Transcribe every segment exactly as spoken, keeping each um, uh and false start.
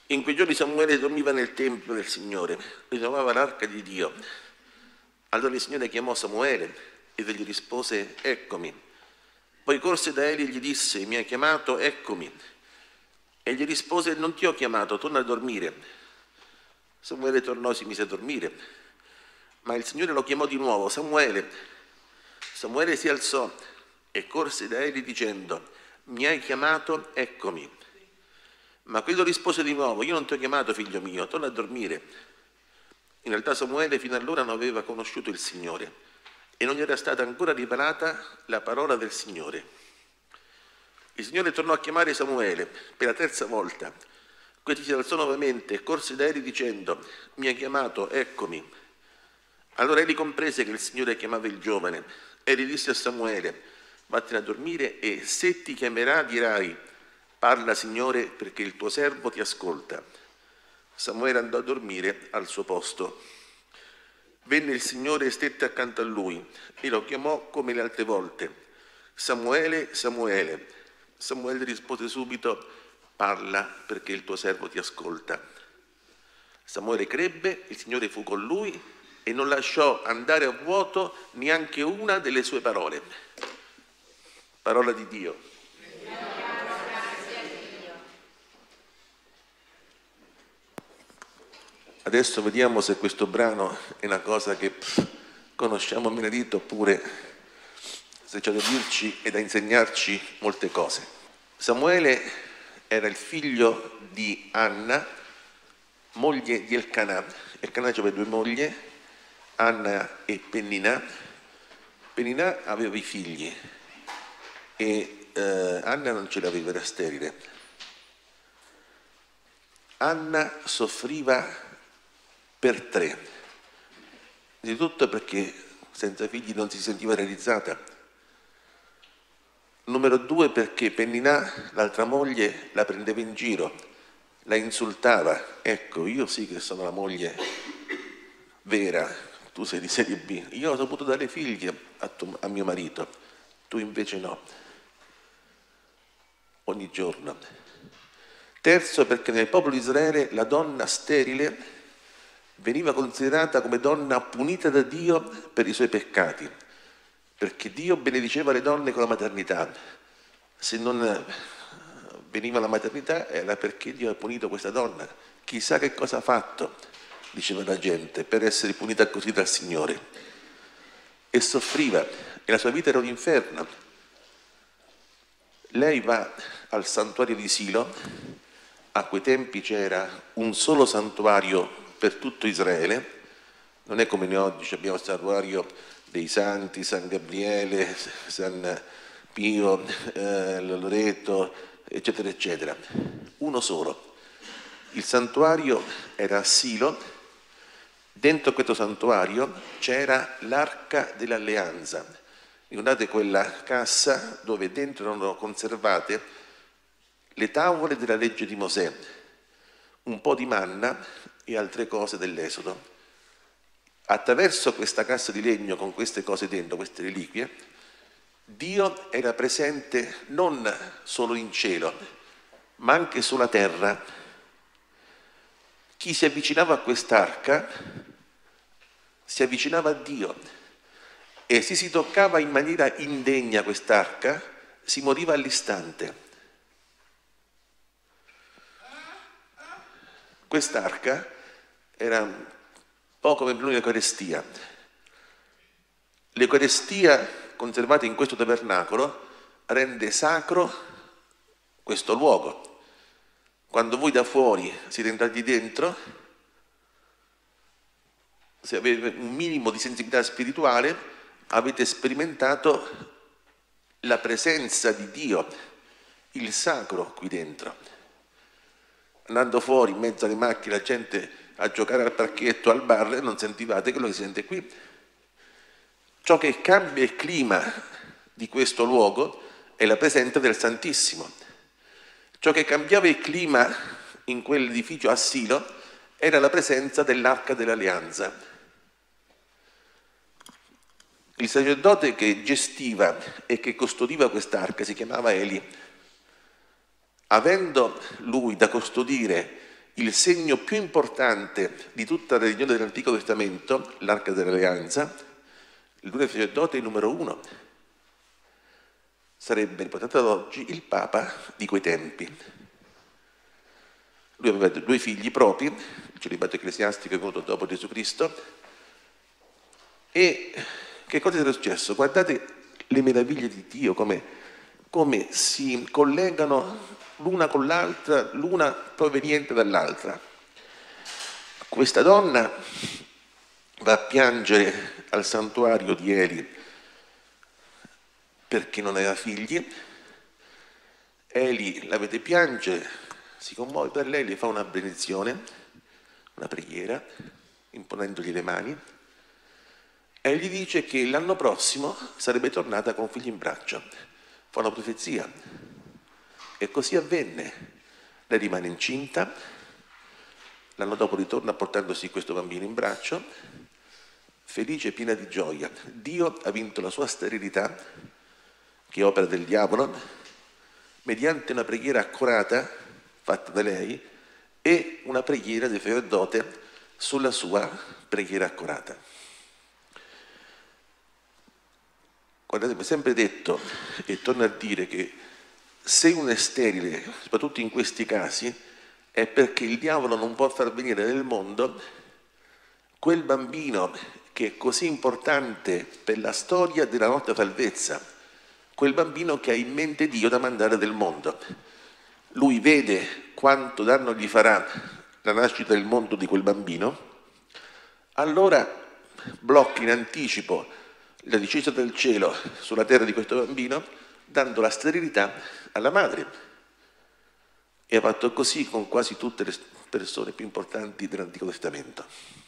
In quei giorni Samuele dormiva nel Tempio del Signore, ritrovava l'arca di Dio. Allora il Signore chiamò Samuele ed egli rispose: eccomi. Poi corse da Eli e gli disse: mi hai chiamato, eccomi. E gli rispose: non ti ho chiamato, torna a dormire. Samuele tornò e si mise a dormire. Ma il Signore lo chiamò di nuovo: Samuele. Samuele si alzò e corse da Eli dicendo: mi hai chiamato, eccomi. Ma quello rispose di nuovo: io non ti ho chiamato, figlio mio, torna a dormire. In realtà Samuele fino allora non aveva conosciuto il Signore e non gli era stata ancora rivelata la parola del Signore. Il Signore tornò a chiamare Samuele per la terza volta. Questi si alzò nuovamente e corse da Eli dicendo: mi ha chiamato, eccomi. Allora Eli comprese che il Signore chiamava il giovane. Eli disse a Samuele: vattene a dormire e se ti chiamerà dirai: parla, Signore, perché il tuo servo ti ascolta. Samuele andò a dormire al suo posto. Venne il Signore e stette accanto a lui e lo chiamò come le altre volte: Samuele, Samuele. Samuele rispose subito: parla, perché il tuo servo ti ascolta. Samuele crebbe, il Signore fu con lui e non lasciò andare a vuoto neanche una delle sue parole. Parola di Dio. Adesso vediamo se questo brano è una cosa che pff, conosciamo a menadito oppure se c'è da dirci e da insegnarci molte cose. Samuele era il figlio di Anna, moglie di Elcanà. Elcanà aveva due mogli, Anna e Penninà. Penninà aveva i figli e eh, Anna non ce l'aveva, era sterile. Anna soffriva per tre, innanzitutto perché senza figli non si sentiva realizzata, numero due perché Penninà, l'altra moglie, la prendeva in giro, la insultava: ecco, io sì che sono la moglie vera, tu sei di serie B, io ho saputo dare figli a, tu, a mio marito, tu invece no, ogni giorno. Terzo perché nel popolo di Israele la donna sterile veniva considerata come donna punita da Dio per i suoi peccati, perché Dio benediceva le donne con la maternità. Se non veniva la maternità era perché Dio ha punito questa donna. Chissà che cosa ha fatto, diceva la gente, per essere punita così dal Signore. E soffriva, e la sua vita era un inferno. Lei va al santuario di Silo. A quei tempi c'era un solo santuario per tutto Israele, non è come noi oggi abbiamo il santuario dei santi, San Gabriele, San Pio, eh, Loreto, eccetera, eccetera. Uno solo. Il santuario era a Silo, dentro questo santuario c'era l'arca dell'alleanza. Ricordate quella cassa dove dentro erano conservate le tavole della legge di Mosè, un po' di manna e altre cose dell'Esodo. Attraverso questa cassa di legno con queste cose dentro, queste reliquie, Dio era presente non solo in cielo, ma anche sulla terra. Chi si avvicinava a quest'arca si avvicinava a Dio e se si toccava in maniera indegna quest'arca si moriva all'istante. Quest'arca era un po' come per noi l'Eucarestia. L'Eucarestia conservata in questo tabernacolo rende sacro questo luogo. Quando voi da fuori siete entrati dentro, se avete un minimo di sensibilità spirituale, avete sperimentato la presenza di Dio, il sacro qui dentro. Andando fuori in mezzo alle macchine, la gente a giocare al parchetto, al bar, non sentivate quello che si sente qui. Ciò che cambia il clima di questo luogo è la presenza del Santissimo. Ciò che cambiava il clima in quell'edificio a Silo era la presenza dell'Arca dell'Alleanza. Il sacerdote che gestiva e che custodiva quest'arca si chiamava Eli. Avendo lui da custodire il segno più importante di tutta la religione dell'Antico Testamento, l'Arca dell'Alleanza, lui è sacerdote numero uno. Sarebbe riportato ad oggi il Papa di quei tempi. Lui aveva due figli propri, il celibato ecclesiastico è venuto dopo Gesù Cristo. E che cosa era successo? Guardate le meraviglie di Dio, come, come si collegano l'una con l'altra, l'una proveniente dall'altra. Questa donna va a piangere al santuario di Eli perché non aveva figli. Eli la vede piangere, si commuove per lei, le fa una benedizione, una preghiera, imponendogli le mani, e gli dice che l'anno prossimo sarebbe tornata con figli in braccio. Fa una profezia. E così avvenne. Lei rimane incinta, l'anno dopo ritorna portandosi questo bambino in braccio, felice e piena di gioia. Dio ha vinto la sua sterilità, che è opera del diavolo, mediante una preghiera accurata fatta da lei e una preghiera di sacerdote sulla sua preghiera accurata. Guardate, mi è sempre detto, e torno a dire, che se uno è sterile, soprattutto in questi casi, è perché il diavolo non può far venire nel mondo quel bambino che è così importante per la storia della nostra salvezza, quel bambino che ha in mente Dio da mandare nel mondo. Lui vede quanto danno gli farà la nascita del mondo di quel bambino, allora blocca in anticipo la discesa del cielo sulla terra di questo bambino, dando la sterilità alla madre. E ha fatto così con quasi tutte le persone più importanti dell'Antico Testamento.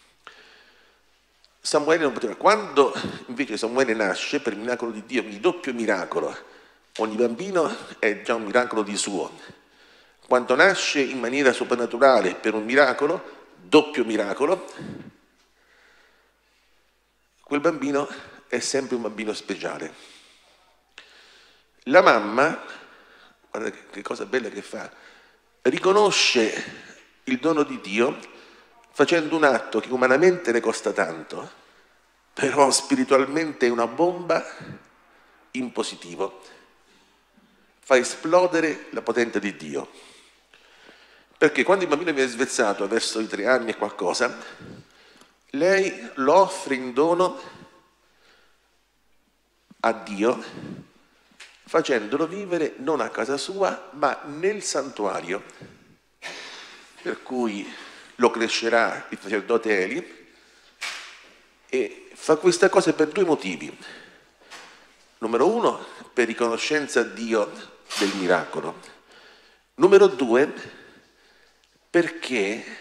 Samuele non poteva. Quando invece Samuele nasce per il miracolo di Dio, il doppio miracolo, ogni bambino è già un miracolo di suo. Quando nasce in maniera soprannaturale per un miracolo, doppio miracolo, quel bambino è sempre un bambino speciale. La mamma, guarda che cosa bella che fa, riconosce il dono di Dio facendo un atto che umanamente le costa tanto, però spiritualmente è una bomba in positivo. Fa esplodere la potenza di Dio. Perché quando il bambino viene svezzato verso i tre anni e qualcosa, lei lo offre in dono a Dio, facendolo vivere non a casa sua, ma nel santuario. Per cui lo crescerà il sacerdote Eli, e fa questa cosa per due motivi. Numero uno, per riconoscenza a Dio del miracolo. Numero due, perché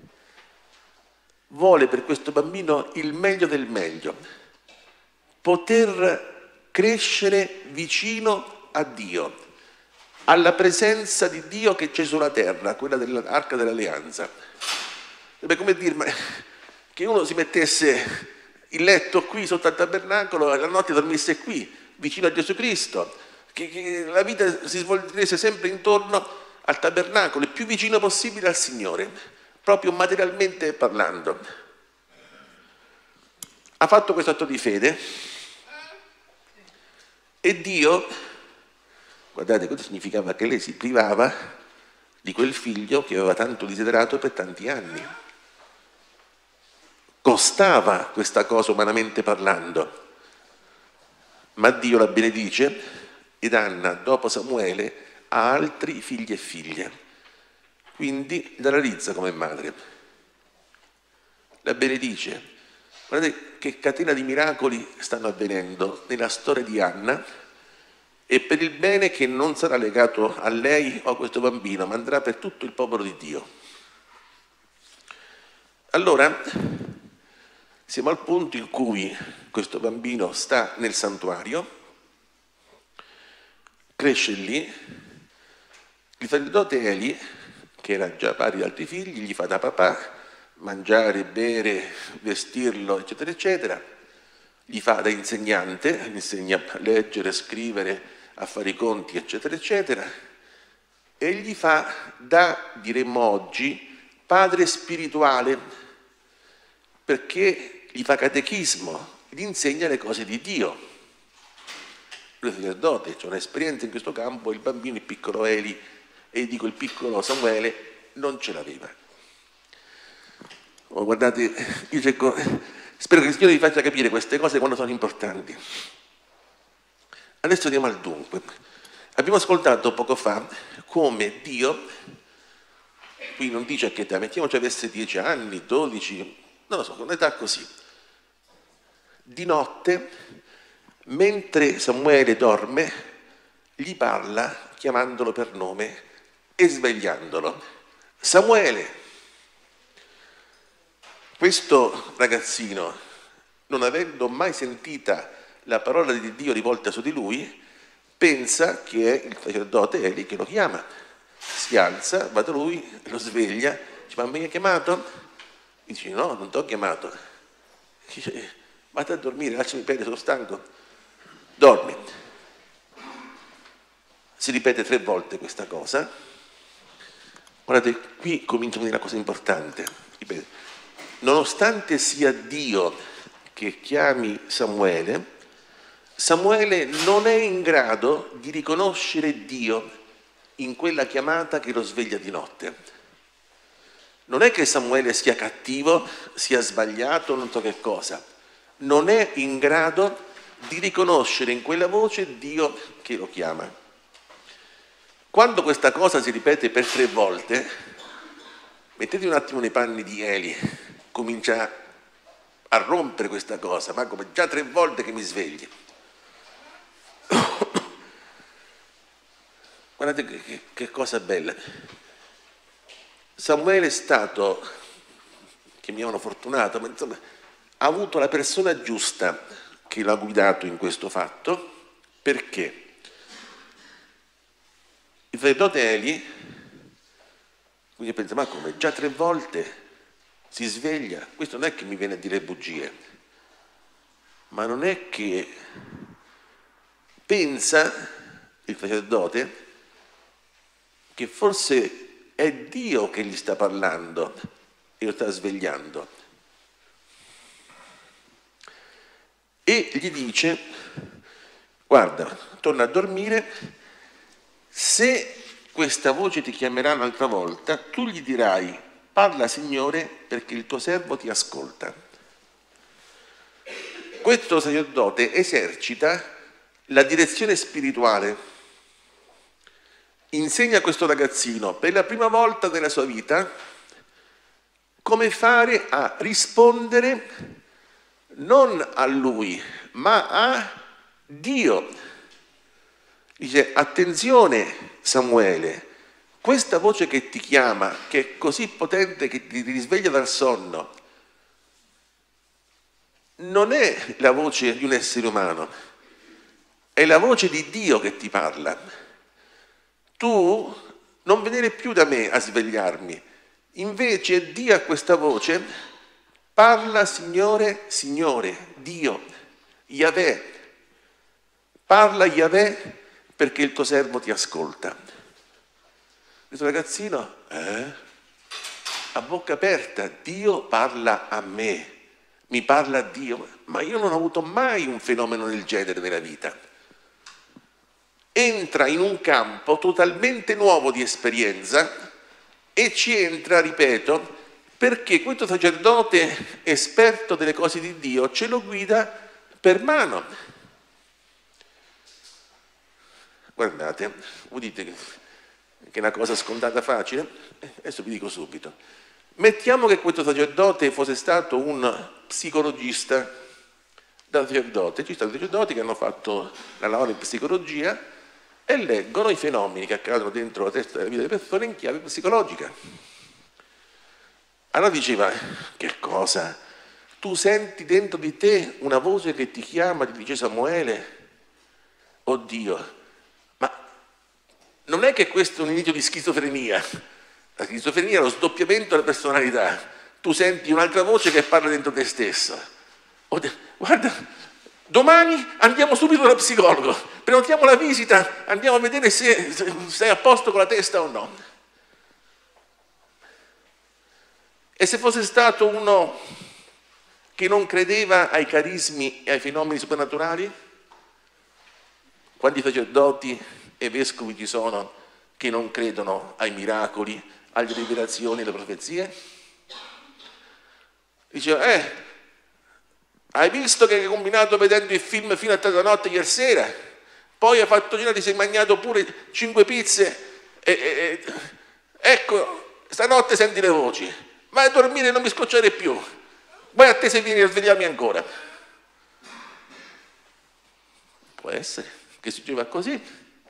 vuole per questo bambino il meglio del meglio, poter crescere vicino a Dio, alla presenza di Dio che c'è sulla terra, quella dell'Arca dell'Alleanza. È come dire, ma che uno si mettesse il letto qui sotto al tabernacolo e la notte dormisse qui, vicino a Gesù Cristo, che, che la vita si svolgesse sempre intorno al tabernacolo, il più vicino possibile al Signore, proprio materialmente parlando. Ha fatto questo atto di fede e Dio, guardate cosa significava, che lei si privava di quel figlio che aveva tanto desiderato per tanti anni. Costava questa cosa umanamente parlando, ma Dio la benedice ed Anna, dopo Samuele, ha altri figli e figlie, quindi la realizza come madre, la benedice. Guardate che catena di miracoli stanno avvenendo nella storia di Anna, e per il bene che non sarà legato a lei o a questo bambino, ma andrà per tutto il popolo di Dio. Allora siamo al punto in cui questo bambino sta nel santuario, cresce lì, il sacerdote Eli, che era già pari di altri figli, gli fa da papà, mangiare, bere, vestirlo, eccetera, eccetera, gli fa da insegnante, gli insegna a leggere, scrivere, a fare i conti, eccetera, eccetera, e gli fa da, diremmo oggi, padre spirituale, perché gli fa catechismo, gli insegna le cose di Dio. Lui è sacerdote, c'è un'esperienza in questo campo, il bambino, il piccolo Eli, e dico il piccolo Samuele, non ce l'aveva. Oh, guardate, io cerco, spero che il Signore vi faccia capire queste cose quando sono importanti. Adesso andiamo al dunque. Abbiamo ascoltato poco fa come Dio, qui non dice a che età, mettiamoci avesse dieci anni, dodici, non lo so, un'età così, di notte, mentre Samuele dorme, gli parla chiamandolo per nome e svegliandolo. Samuele! Questo ragazzino, non avendo mai sentita la parola di Dio rivolta su di lui, pensa che è il sacerdote Eli che lo chiama. Si alza, va da lui, lo sveglia, dice: ma mi hai chiamato? Dice: no, non ti ho chiamato. Dice: vado a dormire, lasciami perdere, sono stanco. Dormi. Si ripete tre volte questa cosa. Guardate, qui comincia a venire una cosa importante. Ripete. Nonostante sia Dio che chiami Samuele, Samuele non è in grado di riconoscere Dio in quella chiamata che lo sveglia di notte. Non è che Samuele sia cattivo, sia sbagliato, non so che cosa. Non è in grado di riconoscere in quella voce Dio che lo chiama. Quando questa cosa si ripete per tre volte, mettete un attimo nei panni di Eli, comincia a rompere questa cosa, ma come già tre volte che mi svegli. Guardate che, che, che cosa bella. Samuele è stato, chiamiamolo fortunato, ma insomma, ha avuto la persona giusta che l'ha guidato in questo fatto, perché il sacerdote Eli, quindi pensa: ma come, già tre volte si sveglia? Questo non è che mi viene a dire bugie, ma non è che pensa il sacerdote che forse è Dio che gli sta parlando e lo sta svegliando. E gli dice: guarda, torna a dormire, se questa voce ti chiamerà un'altra volta, tu gli dirai: parla Signore, perché il tuo servo ti ascolta. Questo sacerdote esercita la direzione spirituale. Insegna a questo ragazzino per la prima volta nella sua vita come fare a rispondere non a lui, ma a Dio. Dice: attenzione Samuele, questa voce che ti chiama, che è così potente che ti risveglia dal sonno, non è la voce di un essere umano, è la voce di Dio che ti parla. Tu non venire più da me a svegliarmi, invece di a questa voce: parla Signore, Signore, Dio, Yahweh, parla Yahweh perché il tuo servo ti ascolta. Questo ragazzino, eh, a bocca aperta, Dio parla a me, mi parla Dio, ma io non ho avuto mai un fenomeno del genere nella vita. Entra in un campo totalmente nuovo di esperienza e ci entra, ripeto, perché questo sacerdote esperto delle cose di Dio ce lo guida per mano. Guardate, voi dite che è una cosa scontata facile? Adesso vi dico subito. Mettiamo che questo sacerdote fosse stato un psicologista da sacerdote. Ci sono sacerdoti che hanno fatto la laurea in psicologia e leggono i fenomeni che accadono dentro la testa della vita delle persone in chiave psicologica. Allora diceva: che cosa? Tu senti dentro di te una voce che ti chiama, ti dice Samuele? Oddio, ma non è che questo è un inizio di schizofrenia? La schizofrenia è lo sdoppiamento della personalità. Tu senti un'altra voce che parla dentro te stesso. Oddio, guarda, domani andiamo subito dallo psicologo, prenotiamo la visita, andiamo a vedere se sei a posto con la testa o no. E se fosse stato uno che non credeva ai carismi e ai fenomeni supernaturali? Quanti sacerdoti e vescovi ci sono che non credono ai miracoli, alle rivelazioni e alle profezie? Diceva, eh, hai visto che hai combinato vedendo il film fino a tarda notte ieri sera? Poi hai fatto cena, ti sei mangiato pure cinque pizze e, e, e ecco, stanotte senti le voci. Vai a dormire e non mi scocciare più. Vai a te se vieni a svegliarmi ancora. Può essere che si diceva così.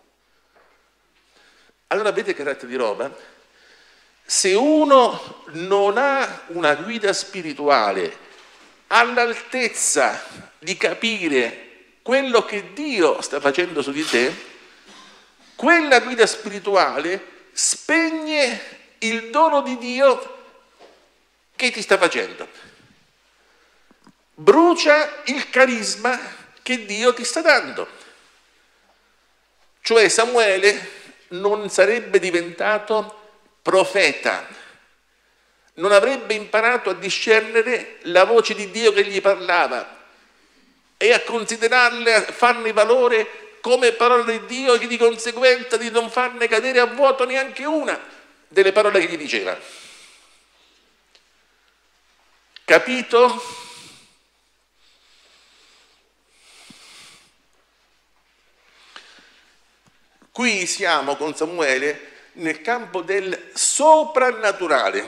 Allora vedete che razza di roba? Se uno non ha una guida spirituale all'altezza di capire quello che Dio sta facendo su di te, quella guida spirituale spegne il dono di Dio che ti sta facendo. Brucia il carisma che Dio ti sta dando. Cioè Samuele non sarebbe diventato profeta, non avrebbe imparato a discernere la voce di Dio che gli parlava e a considerarle, a farne valore come parola di Dio e di conseguenza di non farne cadere a vuoto neanche una delle parole che gli diceva. Capito? Qui siamo con Samuele nel campo del soprannaturale.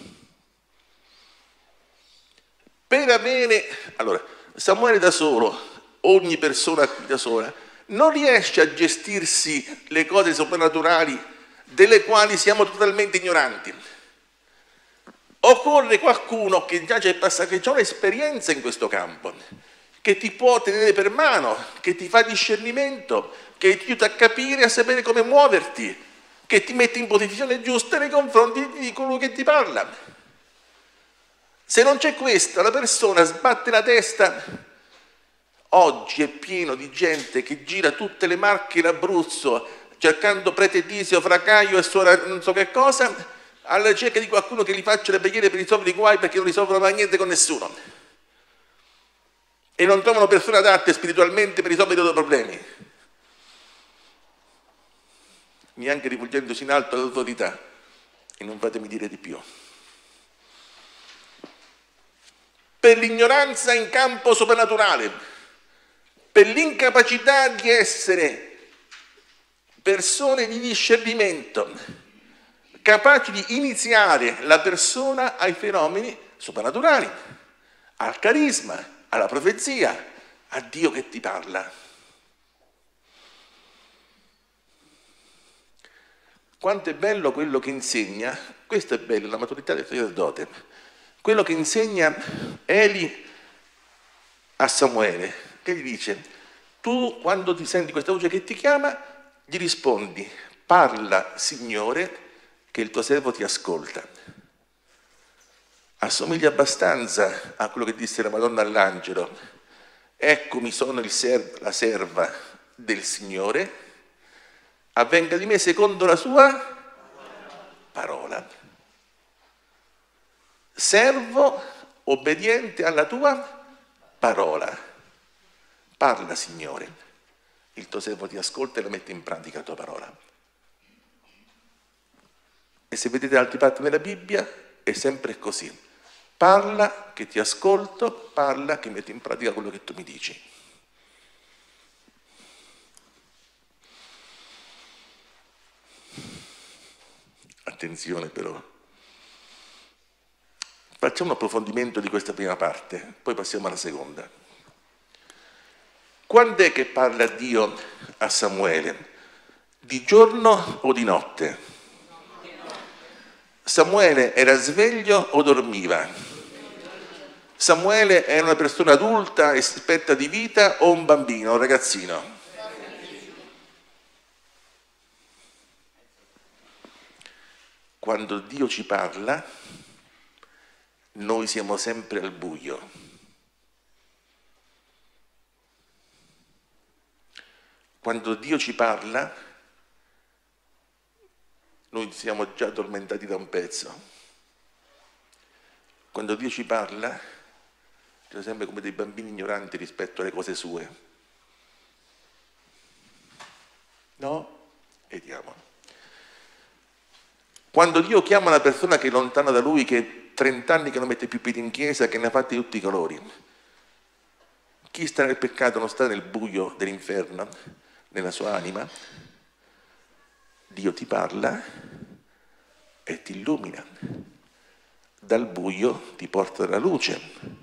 Per avere, allora, Samuele da solo, ogni persona da sola, non riesce a gestirsi le cose soprannaturali delle quali siamo totalmente ignoranti. Occorre qualcuno che già c'è passato, che ha un'esperienza in questo campo, che ti può tenere per mano, che ti fa discernimento, che ti aiuta a capire, a sapere come muoverti, che ti mette in posizione giusta nei confronti di colui che ti parla. Se non c'è questo, la persona sbatte la testa. Oggi è pieno di gente che gira tutte le Marche in Abruzzo cercando prete Tisio, Fracaio e suora non so che cosa, alla ricerca di qualcuno che gli faccia le preghiere per risolvere i guai, perché non risolvono mai niente con nessuno. E non trovano persone adatte spiritualmente per risolvere i loro problemi, neanche rivolgendosi in alto all'autorità. E non fatemi dire di più. Per l'ignoranza in campo soprannaturale, per l'incapacità di essere persone di discernimento, capaci di iniziare la persona ai fenomeni soprannaturali, al carisma, alla profezia, a Dio che ti parla. Quanto è bello quello che insegna, questo è bello, la maturità del sacerdote, quello che insegna Eli a Samuele, che gli dice, tu quando ti senti questa voce che ti chiama, gli rispondi, parla Signore, che il tuo servo ti ascolta. Assomiglia abbastanza a quello che disse la Madonna all'angelo, eccomi sono il servo, la serva del Signore, avvenga di me secondo la sua parola. Servo obbediente alla tua parola. Parla, Signore. Il tuo servo ti ascolta e la mette in pratica la tua parola. E se vedete altri parti della Bibbia è sempre così. Parla che ti ascolto, parla che metto in pratica quello che tu mi dici. Attenzione però. Facciamo un approfondimento di questa prima parte, poi passiamo alla seconda. Quando è che parla Dio a Samuele? Di giorno o di notte? Samuele era sveglio o dormiva? Samuele era una persona adulta, esperta di vita o un bambino, un ragazzino? Quando Dio ci parla, noi siamo sempre al buio. Quando Dio ci parla, noi siamo già addormentati da un pezzo. Quando Dio ci parla, siamo sempre come dei bambini ignoranti rispetto alle cose sue. No? Vediamo. Quando Dio chiama una persona che è lontana da Lui, che è trent'anni che non mette più piedi in chiesa, che ne ha fatti tutti i colori, chi sta nel peccato non sta nel buio dell'inferno, nella sua anima. Dio ti parla e ti illumina. Dal buio ti porta alla luce.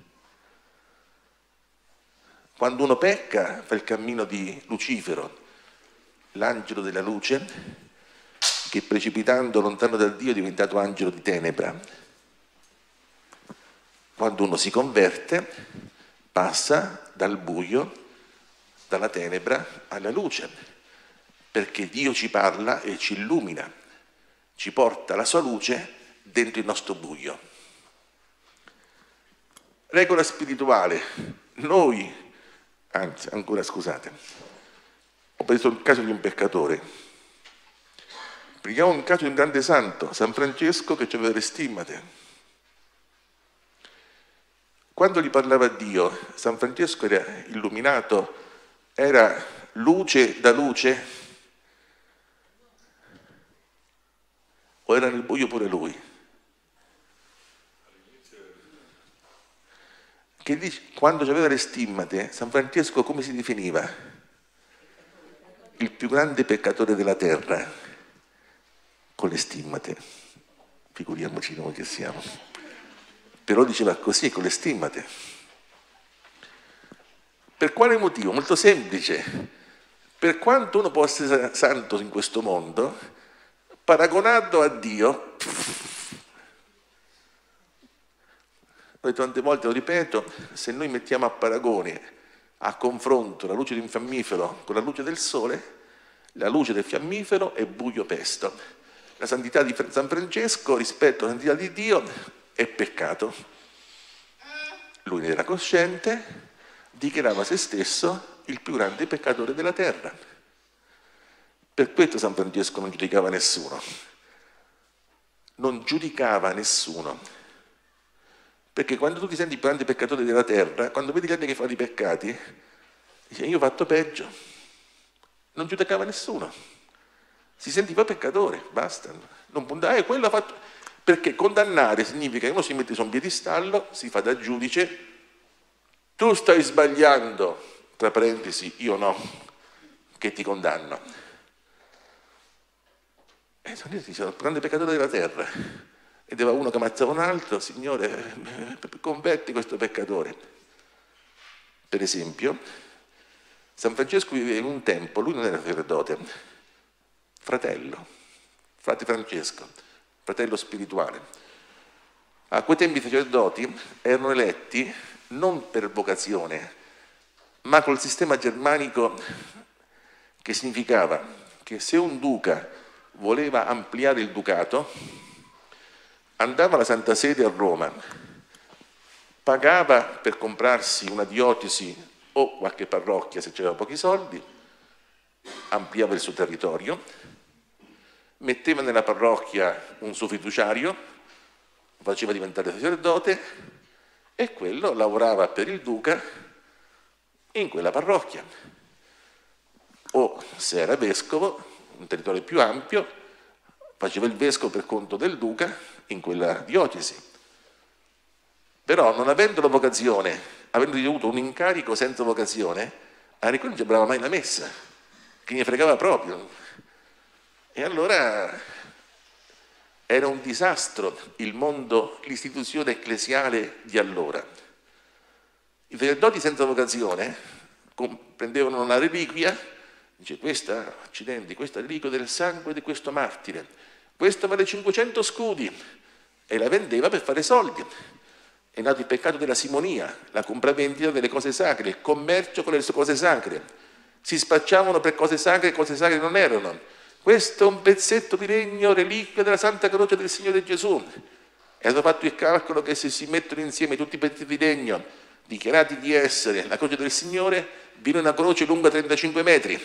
Quando uno pecca fa il cammino di Lucifero, l'angelo della luce, che precipitando lontano dal Dio è diventato angelo di tenebra. Quando uno si converte, passa dal buio, dalla tenebra alla luce, perché Dio ci parla e ci illumina, ci porta la sua luce dentro il nostro buio. Regola spirituale. Noi, anzi, ancora scusate, ho preso il caso di un peccatore. Prendiamo un caso di un grande santo, San Francesco, che aveva le stimmate. Quando gli parlava Dio, San Francesco era illuminato, era luce da luce, o era nel buio pure lui? Che dice, quando aveva le stimmate, San Francesco come si definiva? Il più grande peccatore della terra, con le stimmate. Figuriamoci noi che siamo. Però diceva così, con le stimmate. Per quale motivo? Molto semplice. Per quanto uno può essere santo in questo mondo, paragonato a Dio, noi tante volte lo ripeto, se noi mettiamo a paragone, a confronto la luce di un fiammifero con la luce del sole, la luce del fiammifero è buio pesto. La santità di San Francesco rispetto alla santità di Dio è peccato. Lui ne era cosciente, dichiarava se stesso il più grande peccatore della terra. Per questo San Francesco non giudicava nessuno. Non giudicava nessuno. Perché quando tu ti senti il più grande peccatore della terra, quando vedi gli altri che fanno i peccati, dici io ho fatto peggio. Non giudicava nessuno. Si sentiva peccatore, basta. Non puntare, eh, quello ha fatto. Perché condannare significa che uno si mette su un piedistallo, si fa da giudice, tu stai sbagliando, tra parentesi, io no, che ti condanno. E sono il grande peccatore della terra. Ed era uno che ammazzava un altro, Signore, converti questo peccatore. Per esempio, San Francesco viveva in un tempo, lui non era sacerdote, fratello, frate Francesco, fratello spirituale. A quei tempi i sacerdoti erano eletti non per vocazione, ma col sistema germanico che significava che se un duca voleva ampliare il ducato, andava alla Santa Sede a Roma, pagava per comprarsi una diocesi o qualche parrocchia se c'era pochi soldi, ampliava il suo territorio, metteva nella parrocchia un suo fiduciario, lo faceva diventare sacerdote e quello lavorava per il duca in quella parrocchia. O se era vescovo, un territorio più ampio, faceva il vescovo per conto del duca in quella diocesi. Però non avendo la vocazione, avendo ricevuto un incarico senza vocazione, Enrico non celebrava mai la messa, che ne fregava proprio. E allora era un disastro il mondo, l'istituzione ecclesiale di allora. I sacerdoti senza vocazione prendevano una reliquia, dice questa, accidenti, questa reliquia del sangue di questo martire, questa vale cinquecento scudi, e la vendeva per fare soldi. È nato il peccato della simonia, la compravendita delle cose sacre, il commercio con le cose sacre. Si spacciavano per cose sacre e cose sacre non erano. Questo è un pezzetto di legno, reliquia della Santa Croce del Signore Gesù. E hanno fatto il calcolo che se si mettono insieme tutti i pezzetti di legno dichiarati di essere la croce del Signore, viene una croce lunga trentacinque metri.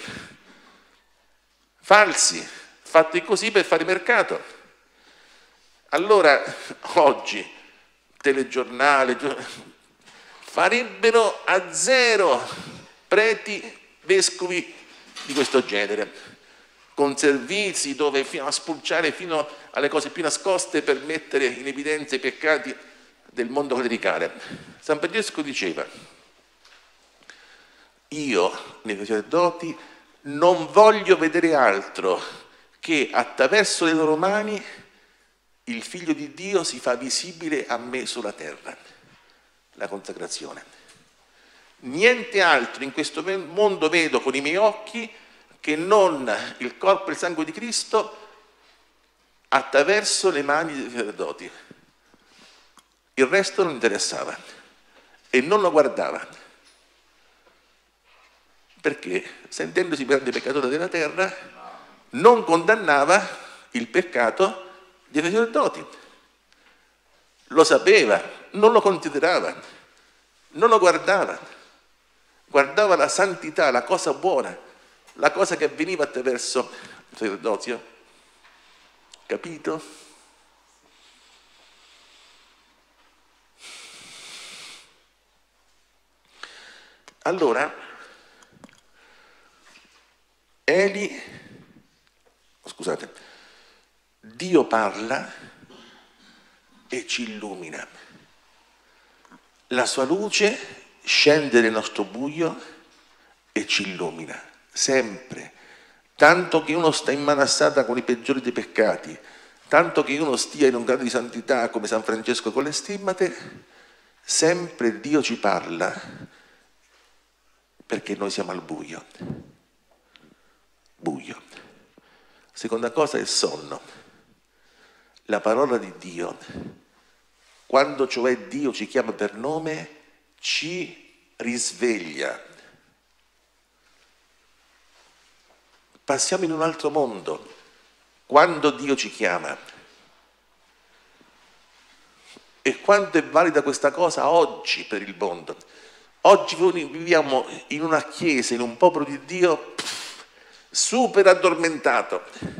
Falsi, fatti così per fare mercato. Allora, oggi, telegiornale, farebbero a zero preti, vescovi di questo genere, con servizi dove fino a spulciare fino alle cose più nascoste per mettere in evidenza i peccati del mondo clericale. San Francesco diceva: io nei sacerdoti non voglio vedere altro che attraverso le loro mani il Figlio di Dio si fa visibile a me sulla terra, la consacrazione. Niente altro in questo mondo vedo con i miei occhi che non il corpo e il sangue di Cristo attraverso le mani dei sacerdoti. Il resto non interessava e non lo guardava, perché sentendosi grande peccatore della terra non condannava il peccato dei sacerdoti. Lo sapeva, non lo considerava, non lo guardava, guardava la santità, la cosa buona, la cosa che avveniva attraverso il sacerdozio. Capito? Allora, Eli, scusate, Dio parla e ci illumina. La sua luce scende nel nostro buio e ci illumina, sempre. Tanto che uno sta imbarazzata con i peggiori dei peccati, tanto che uno stia in un grado di santità come San Francesco con le stimmate, sempre Dio ci parla perché noi siamo al buio. Buio. Seconda cosa è il sonno. La parola di Dio, quando cioè Dio ci chiama per nome, ci risveglia. Passiamo in un altro mondo quando Dio ci chiama. E quanto è valida questa cosa oggi per il mondo? Oggi noi viviamo in una chiesa, in un popolo di Dio pff, super addormentato.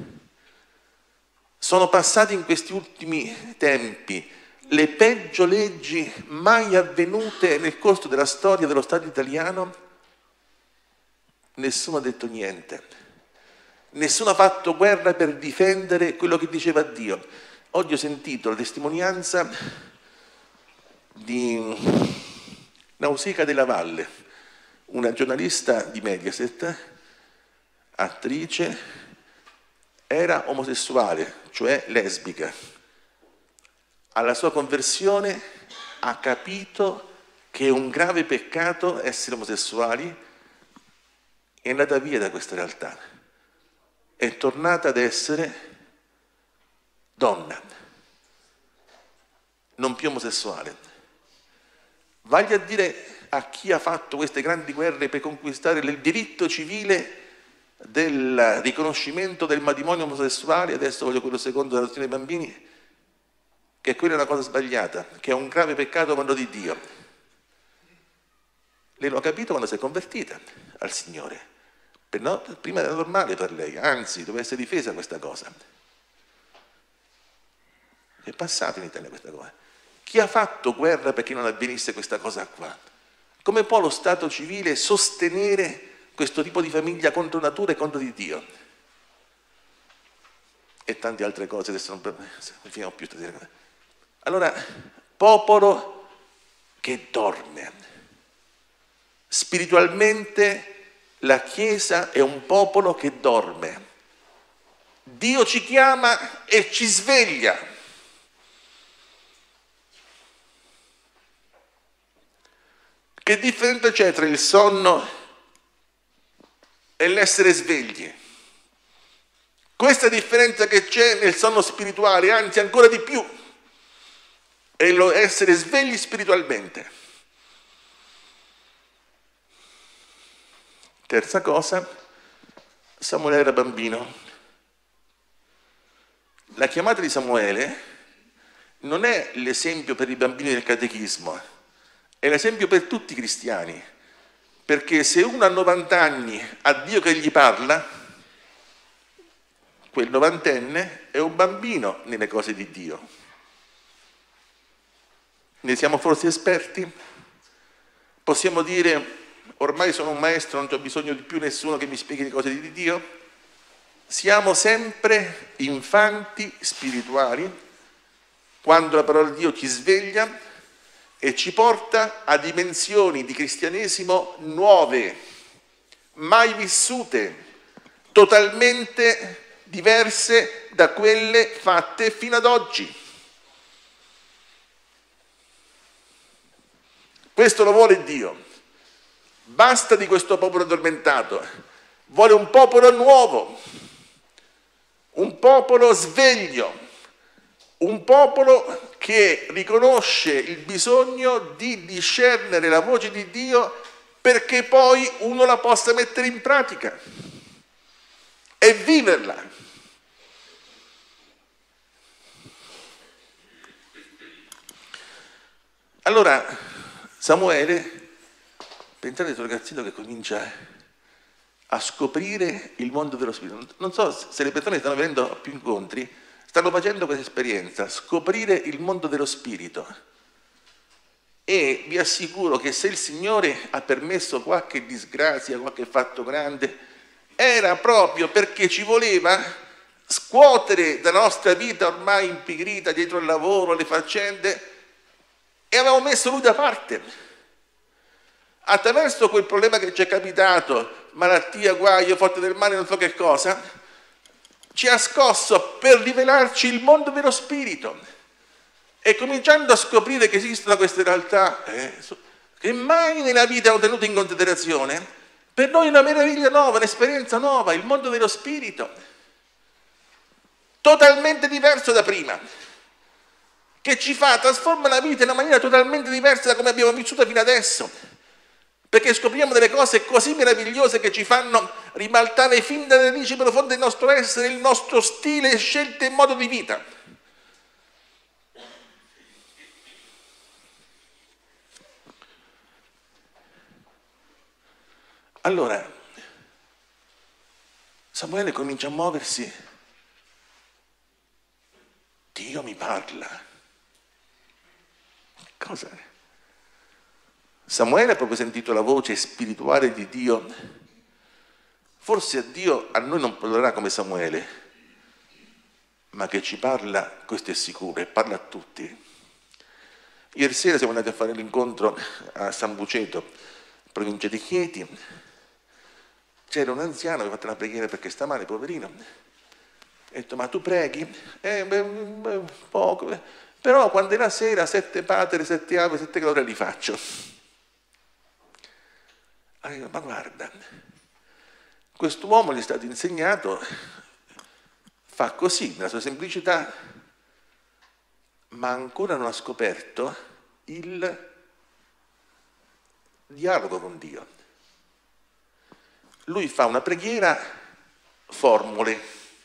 Sono passate in questi ultimi tempi le peggio leggi mai avvenute nel corso della storia dello Stato italiano. Nessuno ha detto niente. Nessuno ha fatto guerra per difendere quello che diceva Dio. Oggi ho sentito la testimonianza di Nausicaa della Valle, una giornalista di Mediaset, attrice, era omosessuale, cioè lesbica. Alla sua conversione ha capito che è un grave peccato essere omosessuali, è andata via da questa realtà, è tornata ad essere donna, non più omosessuale. Vagli a dire a chi ha fatto queste grandi guerre per conquistare il diritto civile del riconoscimento del matrimonio omosessuale, adesso voglio quello secondo dell'adozione dei bambini, che quella è una cosa sbagliata, che è un grave peccato quando di Dio. Lei lo ha capito quando si è convertita al Signore. Per no, prima era normale per lei, anzi doveva essere difesa questa cosa. È passata in Italia questa cosa. Chi ha fatto guerra perché non avvenisse questa cosa qua? Come può lo Stato civile sostenere questo tipo di famiglia contro natura e contro di Dio? E tante altre cose, adesso non finiamo più. Allora, popolo che dorme. Spiritualmente la Chiesa è un popolo che dorme. Dio ci chiama e ci sveglia. Che differenza c'è tra il sonno e l'essere svegli? Questa differenza che c'è nel sonno spirituale, anzi ancora di più, è l'essere svegli spiritualmente. Terza cosa, Samuele era bambino. La chiamata di Samuele non è l'esempio per i bambini del catechismo, è l'esempio per tutti i cristiani, perché se uno ha novanta anni ha Dio che gli parla, quel novantenne è un bambino nelle cose di Dio. Ne siamo forse esperti? Possiamo dire, ormai sono un maestro, non ho bisogno di più nessuno che mi spieghi le cose di Dio? Siamo sempre infanti spirituali quando la parola di Dio ci sveglia e ci porta a dimensioni di cristianesimo nuove, mai vissute, totalmente diverse da quelle fatte fino ad oggi. Questo lo vuole Dio. Basta di questo popolo addormentato. Vuole un popolo nuovo, un popolo sveglio, un popolo che riconosce il bisogno di discernere la voce di Dio perché poi uno la possa mettere in pratica e viverla. Allora, Samuele, pensate sul ragazzino che comincia a scoprire il mondo dello spirito. Non so se le persone stanno venendo a più incontri, stanno facendo questa esperienza, scoprire il mondo dello spirito. E vi assicuro che se il Signore ha permesso qualche disgrazia, qualche fatto grande, era proprio perché ci voleva scuotere dalla nostra vita ormai impigrita dietro il lavoro, le faccende, e avevamo messo Lui da parte. Attraverso quel problema che ci è capitato, malattia, guaio, forte del male, non so che cosa, ci ha scosso per rivelarci il mondo dello spirito. E cominciando a scoprire che esistono queste realtà eh, che mai nella vita ho tenuto in considerazione, per noi è una meraviglia nuova, un'esperienza nuova, il mondo dello spirito, totalmente diverso da prima, che ci fa, trasforma la vita in una maniera totalmente diversa da come abbiamo vissuto fino adesso, perché scopriamo delle cose così meravigliose che ci fanno ribaltare fin dalle radici profonde del nostro essere, il nostro stile, scelte e modo di vita. Allora, Samuele comincia a muoversi, Dio mi parla. Cosa è? Samuele ha proprio sentito la voce spirituale di Dio. Forse a Dio, a noi non parlerà come Samuele, ma che ci parla, questo è sicuro, e parla a tutti. Ieri sera siamo andati a fare l'incontro a San Buceto, provincia di Chieti. C'era un anziano che ha fatto una preghiera perché sta male, poverino. Ha detto, ma tu preghi? Eh, beh, beh, poco. Però quando è la sera, sette patere, sette ave, sette glorie li faccio. Allora, ma guarda, quest'uomo gli è stato insegnato, fa così, nella sua semplicità, ma ancora non ha scoperto il dialogo con Dio. Lui fa una preghiera, formule,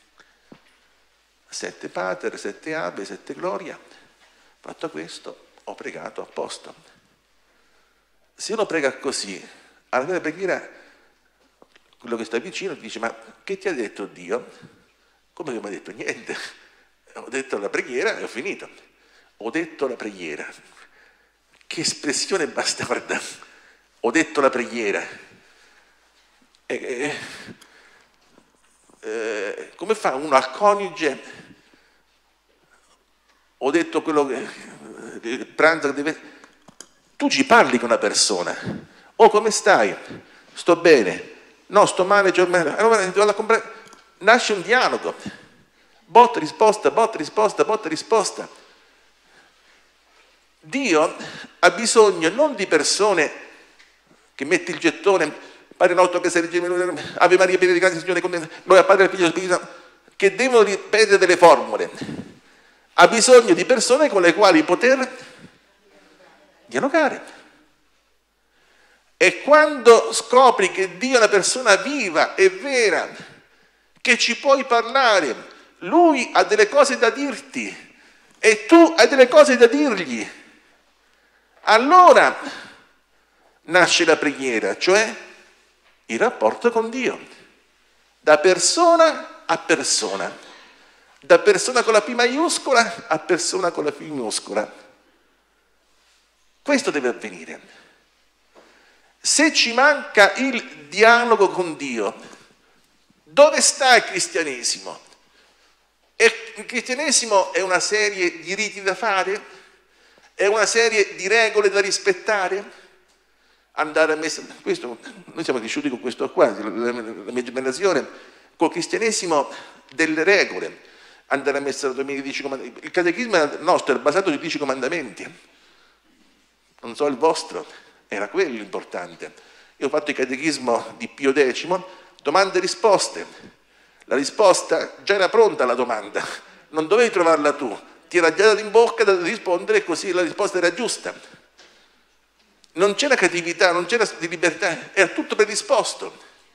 sette pater, sette ave, sette gloria, fatto questo ho pregato a posto. Se uno prega così, alla fine della preghiera, quello che sta vicino ti dice, ma che ti ha detto Dio? Come che mi ha detto? Niente, ho detto la preghiera e ho finito. Ho detto la preghiera. Che espressione bastarda! Ho detto la preghiera. E, e, e, come fa uno al coniuge? Ho detto quello che il pranzo che deve. Tu ci parli con una persona. Oh, come stai? Sto bene. No, sto male, c'ho male. Allora vado a comprare. Nasce un dialogo. Botta, risposta, botta, risposta, botta, risposta. Dio ha bisogno non di persone che metti il gettone, Padre nostro che sei Ave Maria, piena di grazia, Signore, con noi a Padre, Figlio e Spirito Santo, che devono ripetere delle formule. Ha bisogno di persone con le quali poter dialogare. E quando scopri che Dio è una persona viva e vera, che ci puoi parlare, Lui ha delle cose da dirti e tu hai delle cose da dirgli, allora nasce la preghiera, cioè il rapporto con Dio, da persona a persona, da persona con la P maiuscola a persona con la P minuscola. Questo deve avvenire. Se ci manca il dialogo con Dio, dove sta il cristianesimo? E il cristianesimo è una serie di riti da fare? È una serie di regole da rispettare? Andare a messa, questo, noi siamo cresciuti con questo qua, la, la mia generazione, col cristianesimo delle regole, andare a messa la domenica, dieci comandamenti. Il catechismo nostro era basato sui dieci comandamenti, non so il vostro, era quello importante. Io ho fatto il catechismo di Pio X, domande e risposte, la risposta già era pronta alla domanda, non dovevi trovarla tu, ti era già data in bocca da rispondere e così la risposta era giusta. Non c'era creatività, non c'era di libertà, era tutto predisposto.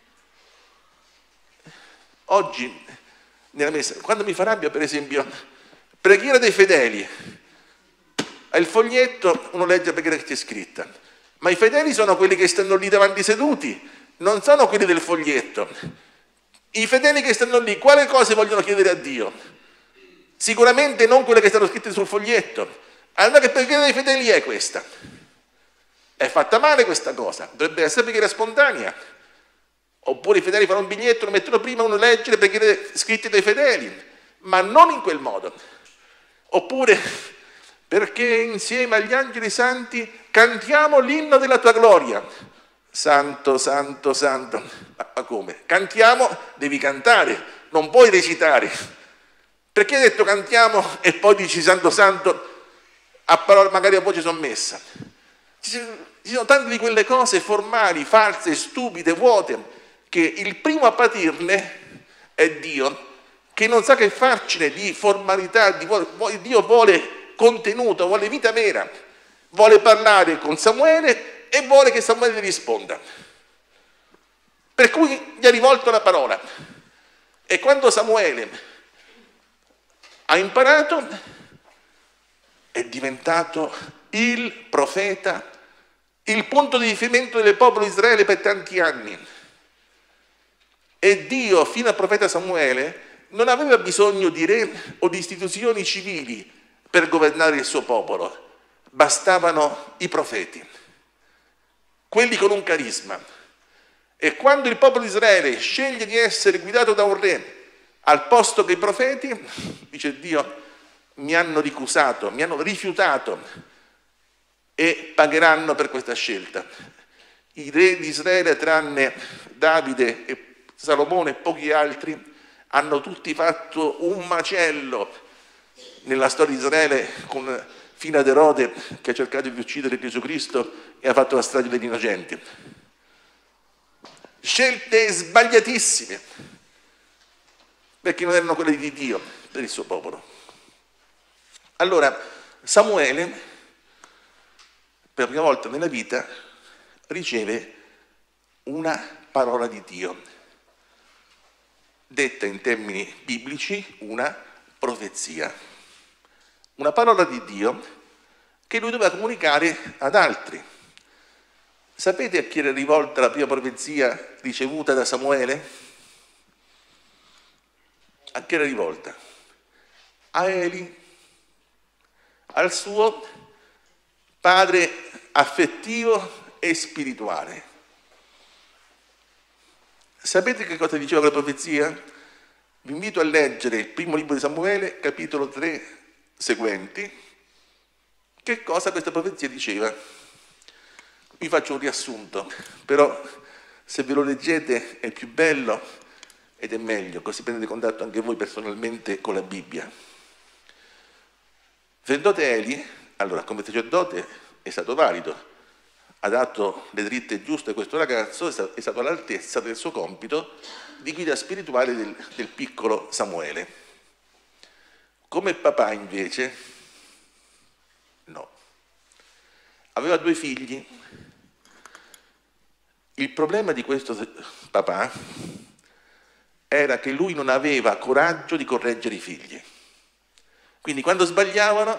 Oggi, nella messa, quando mi fa rabbia, per esempio, preghiera dei fedeli, al foglietto uno legge la preghiera che c'è scritta, ma i fedeli sono quelli che stanno lì davanti seduti, non sono quelli del foglietto. I fedeli che stanno lì, quale cose vogliono chiedere a Dio? Sicuramente non quelle che stanno scritte sul foglietto. Allora che preghiera dei fedeli è questa? È fatta male questa cosa, dovrebbe essere preghiera spontanea. Oppure i fedeli fanno un biglietto, lo mettono prima, uno legge le preghiere scritte dai fedeli, ma non in quel modo. Oppure, perché insieme agli angeli santi cantiamo l'inno della tua gloria. Santo, santo, santo. Ma come? Cantiamo, devi cantare, non puoi recitare. Perché hai detto cantiamo e poi dici santo, santo, a parole magari a voce sommessa? Ci sono tante di quelle cose formali, false, stupide, vuote, che il primo a patirne è Dio, che non sa che farcene di formalità, di vuole, Dio vuole contenuto, vuole vita vera, vuole parlare con Samuele e vuole che Samuele gli risponda. Per cui gli ha rivolto la parola. E quando Samuele ha imparato, è diventato il profeta, il punto di riferimento del popolo di Israele per tanti anni. E Dio, fino al profeta Samuele, non aveva bisogno di re o di istituzioni civili per governare il suo popolo. Bastavano i profeti, quelli con un carisma. E quando il popolo di Israele sceglie di essere guidato da un re al posto che i profeti, dice Dio, mi hanno ricusato, mi hanno rifiutato e pagheranno per questa scelta. I re di Israele, tranne Davide e Salomone e pochi altri, hanno tutti fatto un macello nella storia di Israele, con fino ad Erode che ha cercato di uccidere Gesù Cristo e ha fatto la strage degli innocenti. Scelte sbagliatissime, perché non erano quelle di Dio per il suo popolo. Allora Samuele, per la prima volta nella vita, riceve una parola di Dio, detta in termini biblici una profezia, una parola di Dio che lui doveva comunicare ad altri. Sapete a chi era rivolta la prima profezia ricevuta da Samuele? A chi era rivolta? A Eli, al suo padre affettivo e spirituale. Sapete che cosa diceva quella profezia? Vi invito a leggere il primo libro di Samuele, capitolo tre seguenti. Che cosa questa profezia diceva? Vi faccio un riassunto, però se ve lo leggete è più bello ed è meglio, così prendete contatto anche voi personalmente con la Bibbia. Sacerdote Eli, allora come sacerdote è stato valido, ha dato le dritte giuste a questo ragazzo, è stato all'altezza del suo compito di guida spirituale del, del piccolo Samuele. Come papà invece, no. Aveva due figli. Il problema di questo papà era che lui non aveva coraggio di correggere i figli. Quindi quando sbagliavano,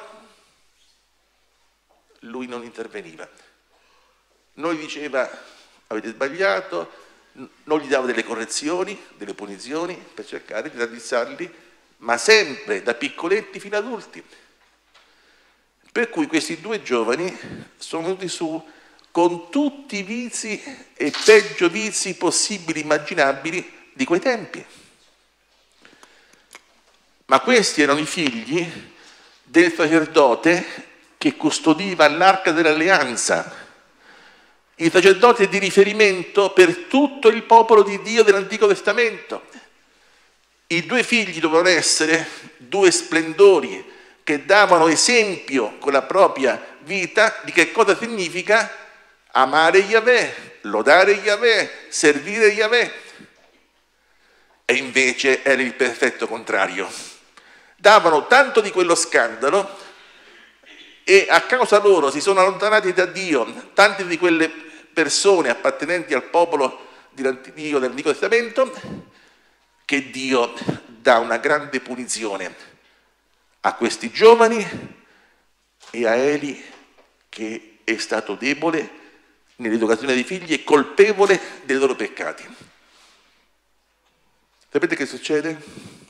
lui non interveniva. Non gli diceva avete sbagliato, non gli dava delle correzioni, delle punizioni per cercare di raddrizzarli, ma sempre da piccoletti fino ad adulti. Per cui questi due giovani sono venuti su con tutti i vizi e peggio vizi possibili, immaginabili di quei tempi. Ma questi erano i figli del sacerdote che custodiva l'arca dell'alleanza, il sacerdote di riferimento per tutto il popolo di Dio dell'Antico Testamento. I due figli dovevano essere due splendori che davano esempio con la propria vita di che cosa significa amare Yahweh, lodare Yahweh, servire Yahweh. E invece era il perfetto contrario. Davano tanto di quello scandalo e a causa loro si sono allontanati da Dio tante di quelle persone appartenenti al popolo di Dio dell'Antico Testamento, che Dio dà una grande punizione a questi giovani e a Eli, che è stato debole nell'educazione dei figli e colpevole dei loro peccati. Sapete che succede?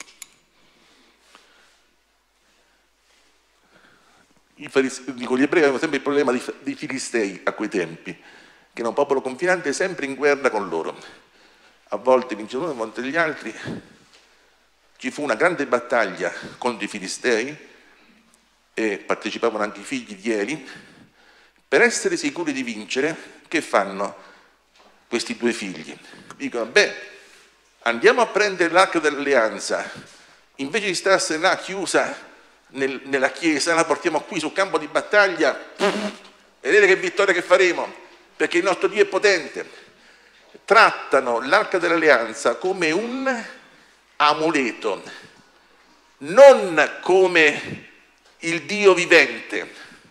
I farisei, dico, gli ebrei avevano sempre il problema dei filistei a quei tempi, che era un popolo confinante sempre in guerra con loro. A volte vincevano uno, a volte gli altri. Ci fu una grande battaglia contro i filistei e partecipavano anche i figli di Eli. Per essere sicuri di vincere, che fanno questi due figli? Dicono, beh, andiamo a prendere l'arca dell'alleanza, invece di starsene là chiusa nel, nella chiesa, la portiamo qui sul campo di battaglia, vedete che vittoria che faremo, perché il nostro Dio è potente. Trattano l'arca dell'alleanza come un amuleto, non come il Dio vivente.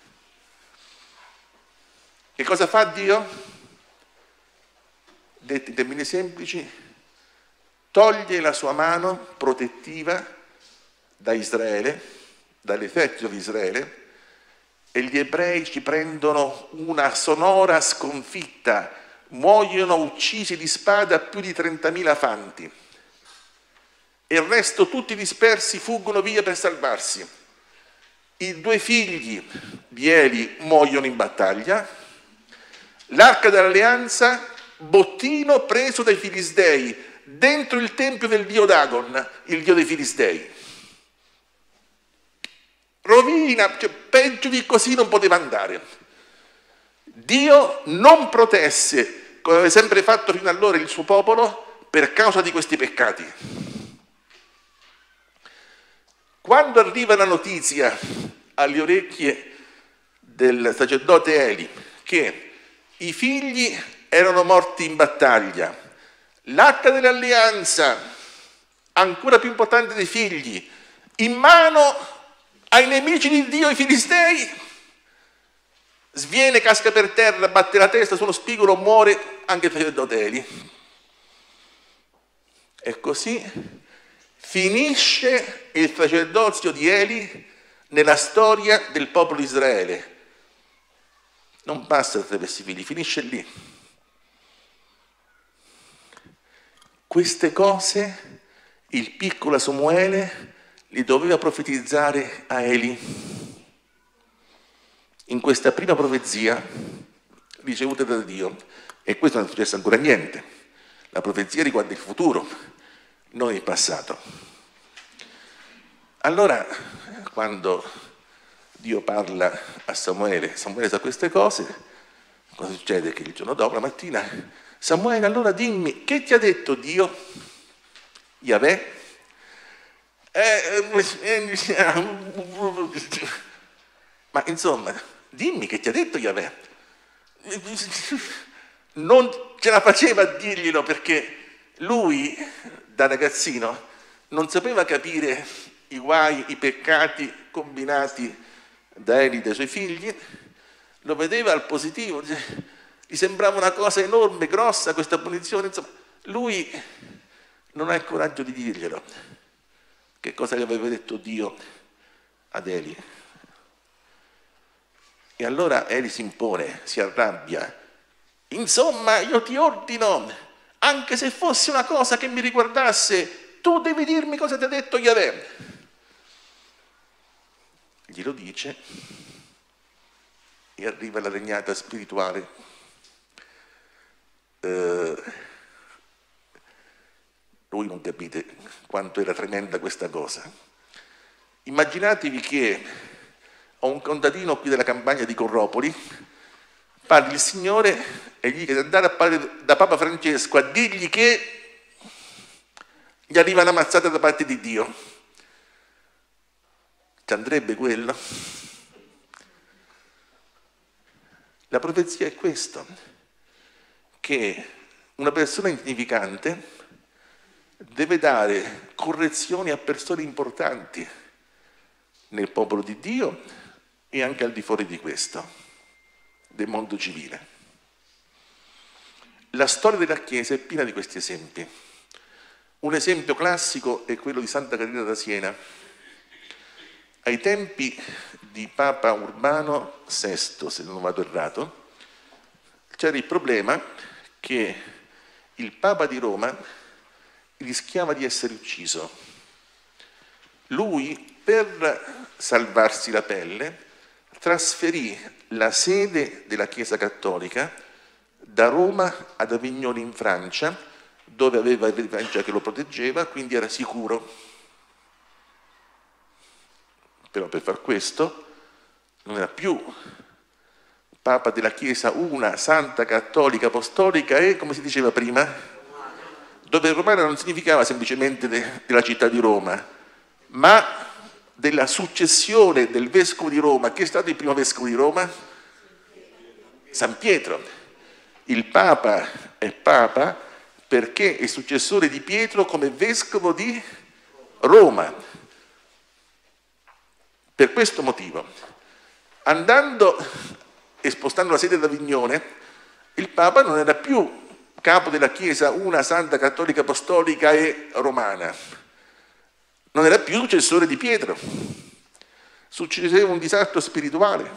Che cosa fa Dio? Detto in termini semplici, toglie la sua mano protettiva da Israele, dall'esercito di Israele, e gli ebrei ci prendono una sonora sconfitta, muoiono uccisi di spada più di trentamila fanti. E il resto, tutti dispersi, fuggono via per salvarsi. I due figli di Eli muoiono in battaglia, l'arca dell'alleanza, bottino preso dai filistei, dentro il tempio del dio Dagon, il dio dei filistei. Rovina, cioè, peggio di così non poteva andare. Dio non protesse, come aveva sempre fatto fino allora il suo popolo, per causa di questi peccati. Quando arriva la notizia alle orecchie del sacerdote Eli che i figli erano morti in battaglia, l'arca dell'alleanza, ancora più importante dei figli, in mano ai nemici di Dio, i filistei, sviene, casca per terra, batte la testa sullo spigolo, muore anche il sacerdote Eli. E così finisce il sacerdozio di Eli nella storia del popolo di Israele. Non passa tra questi figli, finisce lì. Queste cose il piccolo Samuele li doveva profetizzare a Eli. In questa prima profezia ricevuta da Dio. E questo non è successo ancora niente. La profezia riguarda il futuro, non il passato. Allora, quando Dio parla a Samuele, Samuele sa queste cose, cosa succede? Che il giorno dopo, la mattina, Samuele, allora dimmi, che ti ha detto Dio? Yahweh? Eh, ma insomma, dimmi che ti ha detto Yahweh. Non ce la faceva a dirglielo perché lui, da ragazzino, non sapeva capire i guai, i peccati combinati da Eli dai suoi figli, lo vedeva al positivo, gli sembrava una cosa enorme, grossa questa punizione, insomma, lui non ha il coraggio di dirglielo. Che cosa gli aveva detto Dio ad Eli? E allora Eli si impone, si arrabbia. Insomma, io ti ordino, anche se fosse una cosa che mi riguardasse, tu devi dirmi cosa ti ha detto Yahweh. Glielo dice e arriva la regnata spirituale. Eh, voi non capite quanto era tremenda questa cosa. Immaginatevi che ho un contadino qui della campagna di Corropoli, parli il Signore e gli chiede di andare a parlare da Papa Francesco a dirgli che gli arriva una mazzata da parte di Dio. Ci andrebbe quello? La profezia è questo, che una persona insignificante deve dare correzioni a persone importanti nel popolo di Dio e anche al di fuori di questo, del mondo civile. La storia della Chiesa è piena di questi esempi. Un esempio classico è quello di Santa Caterina da Siena. Ai tempi di Papa Urbano sesto, se non vado errato, c'era il problema che il Papa di Roma rischiava di essere ucciso. Lui, per salvarsi la pelle, trasferì la sede della Chiesa Cattolica da Roma ad Avignone in Francia, dove aveva il re di Francia che lo proteggeva, quindi era sicuro. Però per far questo non era più Papa della Chiesa una, santa, cattolica, apostolica e, come si diceva prima, dove romana non significava semplicemente de, della città di Roma, ma della successione del vescovo di Roma. Chi è stato il primo vescovo di Roma? San Pietro. Il Papa è Papa perché è successore di Pietro come vescovo di Roma. Per questo motivo, andando e spostando la sede da Avignone, il Papa non era più capo della Chiesa una, santa, cattolica, apostolica e romana. Non era più successore di Pietro. Succedeva un disastro spirituale.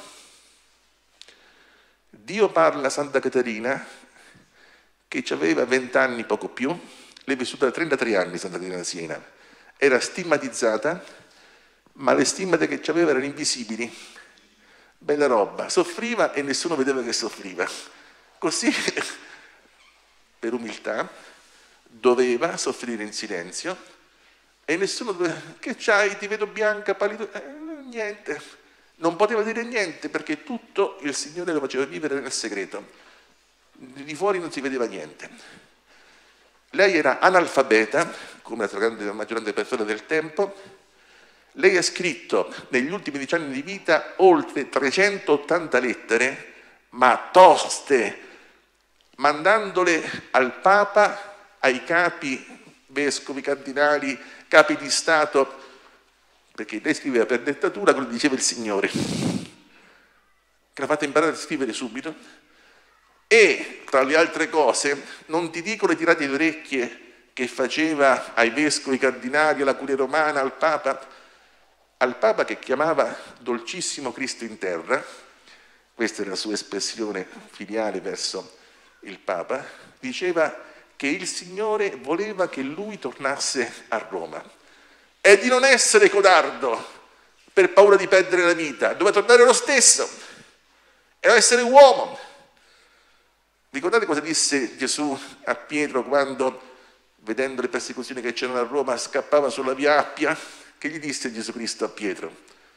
Dio parla a Santa Caterina, che aveva vent'anni poco più, l'è vissuta da trentatré anni Santa Caterina da Siena. Era stigmatizzata, ma le stigmate che aveva erano invisibili. Bella roba, soffriva e nessuno vedeva che soffriva. Così, per umiltà, doveva soffrire in silenzio e nessuno doveva, che c'hai, ti vedo bianca, pallido, eh, niente. Non poteva dire niente perché tutto il Signore lo faceva vivere nel segreto. Di fuori non si vedeva niente. Lei era analfabeta, come la grande maggioranza delle persone del tempo. Lei ha scritto negli ultimi dieci anni di vita oltre trecentottanta lettere, ma toste, mandandole al Papa, ai capi, vescovi, cardinali, capi di Stato, perché lei scriveva per dettatura quello che diceva il Signore, che l'ha fatta imparare a scrivere subito, e tra le altre cose non ti dico le tirate di orecchie che faceva ai vescovi, cardinali, alla curia romana, al Papa, al Papa che chiamava Dolcissimo Cristo in terra, questa era la sua espressione filiale verso il Papa, diceva che il Signore voleva che lui tornasse a Roma e di non essere codardo per paura di perdere la vita, doveva tornare lo stesso e essere uomo. Ricordate cosa disse Gesù a Pietro quando, vedendo le persecuzioni che c'erano a Roma, scappava sulla via Appia? Che gli disse Gesù Cristo a Pietro?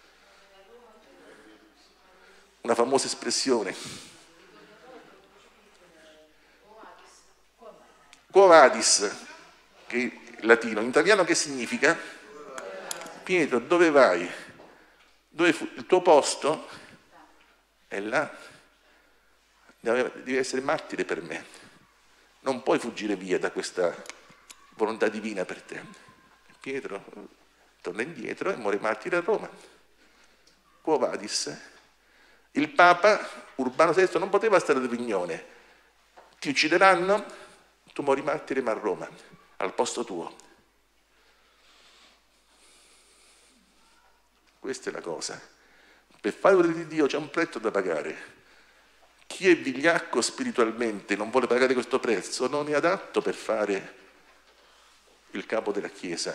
Una famosa espressione. Quo vadis, che è latino. In italiano che significa? Pietro, dove vai? Dove fu? Il tuo posto è là. Devi essere martire per me. Non puoi fuggire via da questa volontà divina per te. Pietro torna indietro e muore martire a Roma. Quo vadis? Il Papa Urbano sesto non poteva stare ad Avignone. Ti uccideranno, tu muori martire ma a Roma, al posto tuo. Questa è la cosa. Per fare volere di Dio c'è un prezzo da pagare. Chi è vigliacco spiritualmente non vuole pagare questo prezzo, non è adatto per fare il capo della Chiesa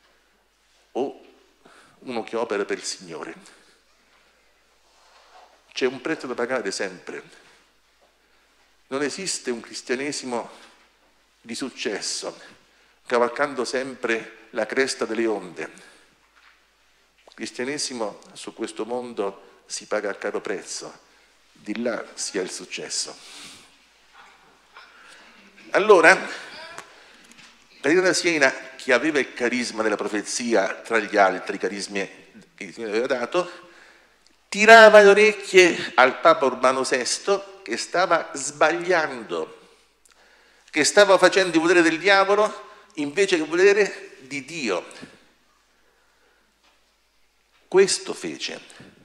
o uno che opera per il Signore. c'è un prezzo da pagare sempre. Non esiste un cristianesimo di successo, cavalcando sempre la cresta delle onde. Il cristianesimo su questo mondo si paga a caro prezzo, di là sia il successo. Allora, Caterina da Siena, che aveva il carisma della profezia tra gli altri carismi che il Signore aveva dato, tirava le orecchie al Papa Urbano sesto che stava sbagliando, che stava facendo il volere del diavolo invece che il volere di Dio. Questo fece.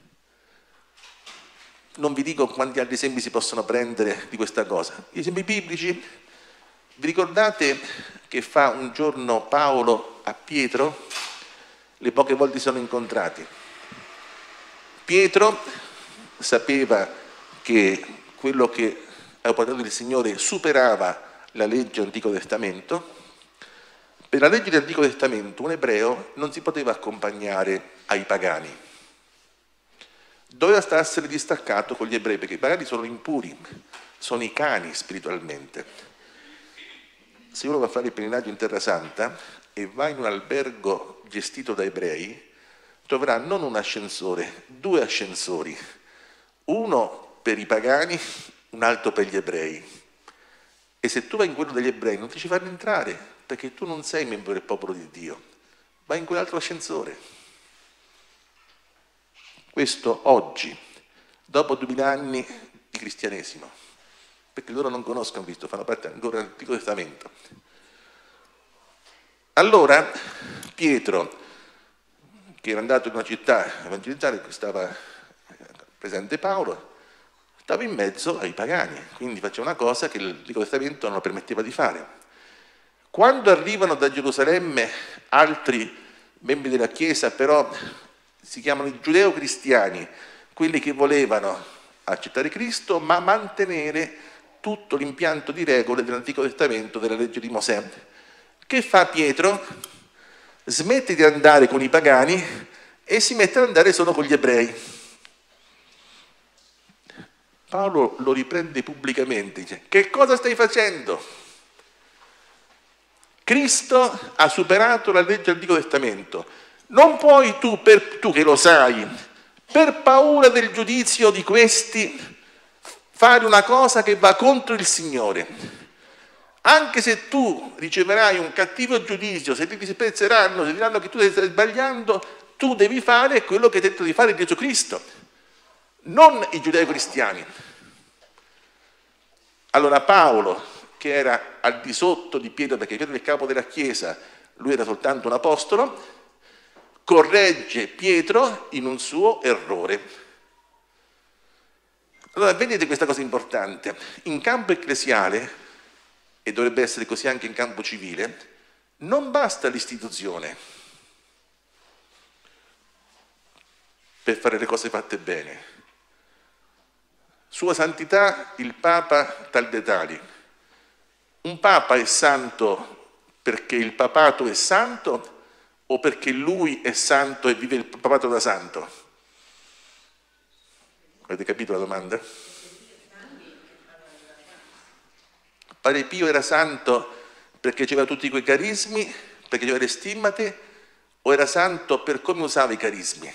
Non vi dico quanti altri esempi si possono prendere di questa cosa. Gli esempi biblici, vi ricordate che fa un giorno Paolo a Pietro? Le poche volte si sono incontrati. Pietro sapeva che quello che aveva portato il Signore superava la legge dell'Antico Testamento. Per la legge dell'Antico Testamento un ebreo non si poteva accompagnare ai pagani. Doveva starsene distaccato con gli ebrei, perché i pagani sono impuri, sono i cani spiritualmente. Se uno va a fare il pellegrinaggio in Terra Santa e va in un albergo gestito da ebrei, troverà non un ascensore, due ascensori, uno per i pagani, un altro per gli ebrei. E se tu vai in quello degli ebrei non ti ci fanno entrare, perché tu non sei membro del popolo di Dio, vai in quell'altro ascensore. Questo oggi, dopo duemila anni di cristianesimo, perché loro non conoscono Cristo, fanno parte ancora dell'Antico Testamento. Allora Pietro, che era andato in una città a evangelizzare, stava presente Paolo, stava in mezzo ai pagani, quindi faceva una cosa che l'Antico Testamento non lo permetteva di fare. Quando arrivano da Gerusalemme altri membri della Chiesa, però si chiamano i giudeo-cristiani, quelli che volevano accettare Cristo, ma mantenere tutto l'impianto di regole dell'Antico Testamento, della legge di Mosè. Che fa Pietro? Smette di andare con i pagani e si mette ad andare solo con gli ebrei. Paolo lo riprende pubblicamente, dice: che cosa stai facendo? Cristo ha superato la legge dell'Antico Testamento. Non puoi tu, per, tu che lo sai, per paura del giudizio di questi, fare una cosa che va contro il Signore. Anche se tu riceverai un cattivo giudizio, se ti disprezzeranno, se diranno che tu stai sbagliando, tu devi fare quello che ha detto di fare Gesù Cristo, non i giudeo-cristiani. Allora Paolo, che era al di sotto di Pietro, perché Pietro è il capo della Chiesa, lui era soltanto un apostolo, corregge Pietro in un suo errore. Allora vedete questa cosa importante. In campo ecclesiale, e dovrebbe essere così anche in campo civile, non basta l'istituzione per fare le cose fatte bene. Sua Santità il Papa tal dei tali. Un Papa è santo perché il papato è santo o perché lui è santo e vive il papato da santo? Avete capito la domanda? Padre Pio era santo perché aveva tutti quei carismi, perché aveva le stimmate, o era santo per come usava i carismi?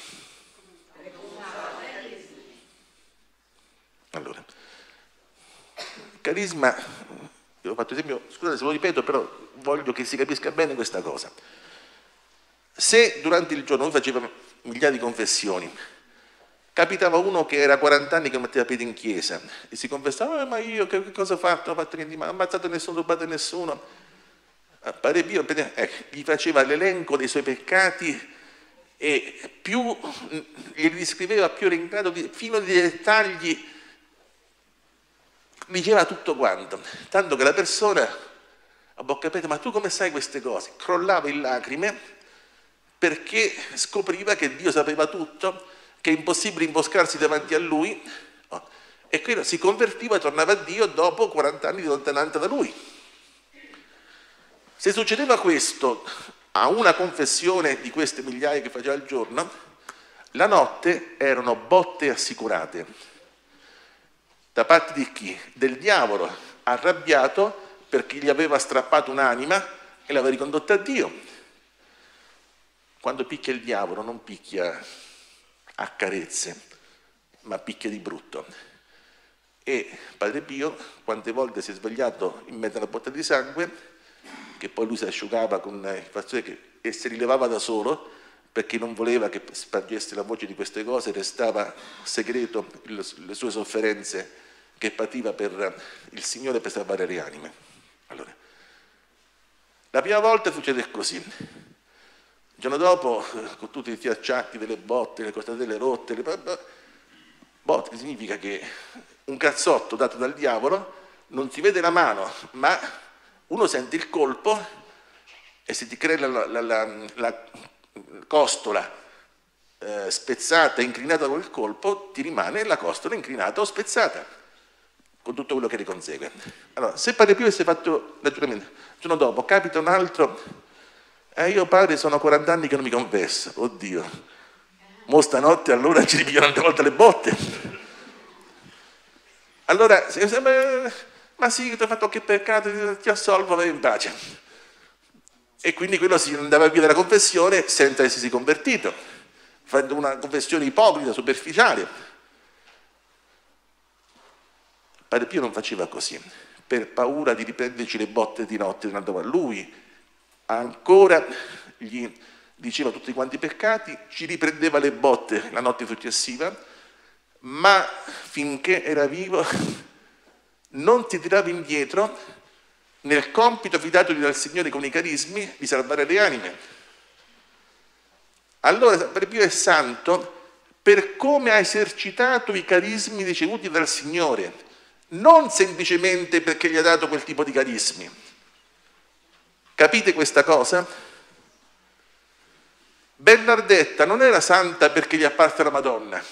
Allora, il carisma, io ho fatto esempio, scusate se lo ripeto, però voglio che si capisca bene questa cosa. Se durante il giorno lui faceva migliaia di confessioni, capitava uno che era quaranta anni che non metteva piede in chiesa e si confessava: eh, ma io che, che cosa ho fatto? Non ho fatto niente, ma non ho ammazzato nessuno, non ho rubato nessuno. Padre Pio eh, gli faceva l'elenco dei suoi peccati e più glieli descriveva, più era in grado di, fino ai dettagli, diceva tutto quanto, tanto che la persona a bocca aperta: ma tu come sai queste cose? Crollava in lacrime perché scopriva che Dio sapeva tutto, che è impossibile imboscarsi davanti a lui, e quello si convertiva e tornava a Dio dopo quaranta anni di lontananza da lui. Se succedeva questo a una confessione di queste migliaia che faceva al giorno, la notte erano botte assicurate. Da parte di chi? Del diavolo, arrabbiato perché gli aveva strappato un'anima e l'aveva ricondotta a Dio. Quando picchia il diavolo non picchia a carezze, ma picchia di brutto. E Padre Pio quante volte si è svegliato in mezzo a una botta di sangue, che poi lui si asciugava con il fazzoletto e si rilevava da solo, perché non voleva che spargesse la voce di queste cose, restava segreto le sue sofferenze che pativa per il Signore per salvare le anime. Allora, la prima volta succede così. Il giorno dopo, con tutti i fiacciati delle botte, le costatelle rotte, le botte significa che un cazzotto dato dal diavolo, non si vede la mano, ma uno sente il colpo e se ti crea la, la, la, la costola eh, spezzata e inclinata con il colpo, ti rimane la costola inclinata o spezzata, con tutto quello che ne consegue. Allora, se Padre Pio avesse fatto ragionamento, il giorno dopo capita un altro, eh, io padre sono quaranta anni che non mi confesso, oddio, mo stanotte allora ci ripigliano una volta le botte. Allora, ma sì, ti ho fatto che peccato, ti assolvo, vai in pace. E quindi quello si andava via dalla confessione senza essersi convertito, facendo una confessione ipocrita, superficiale. Padre Pio non faceva così, per paura di riprenderci le botte di notte di andava a lui, ancora gli diceva tutti quanti i peccati, ci riprendeva le botte la notte successiva, ma finché era vivo non si tirava indietro nel compito affidatogli dal Signore con i carismi di salvare le anime. Allora Padre Pio è santo per come ha esercitato i carismi ricevuti dal Signore, non semplicemente perché gli ha dato quel tipo di carismi. Capite questa cosa? Bernardetta non era santa perché gli è apparsa la Madonna,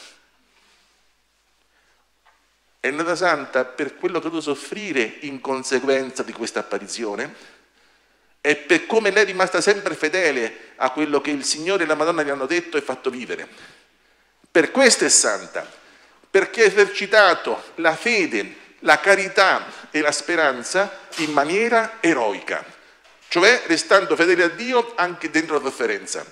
è nata santa per quello che ha dovuto soffrire in conseguenza di questa apparizione e per come lei è rimasta sempre fedele a quello che il Signore e la Madonna gli hanno detto e fatto vivere. Per questo è santa, perché ha esercitato la fede, la carità e la speranza in maniera eroica, cioè restando fedele a Dio anche dentro la sofferenza.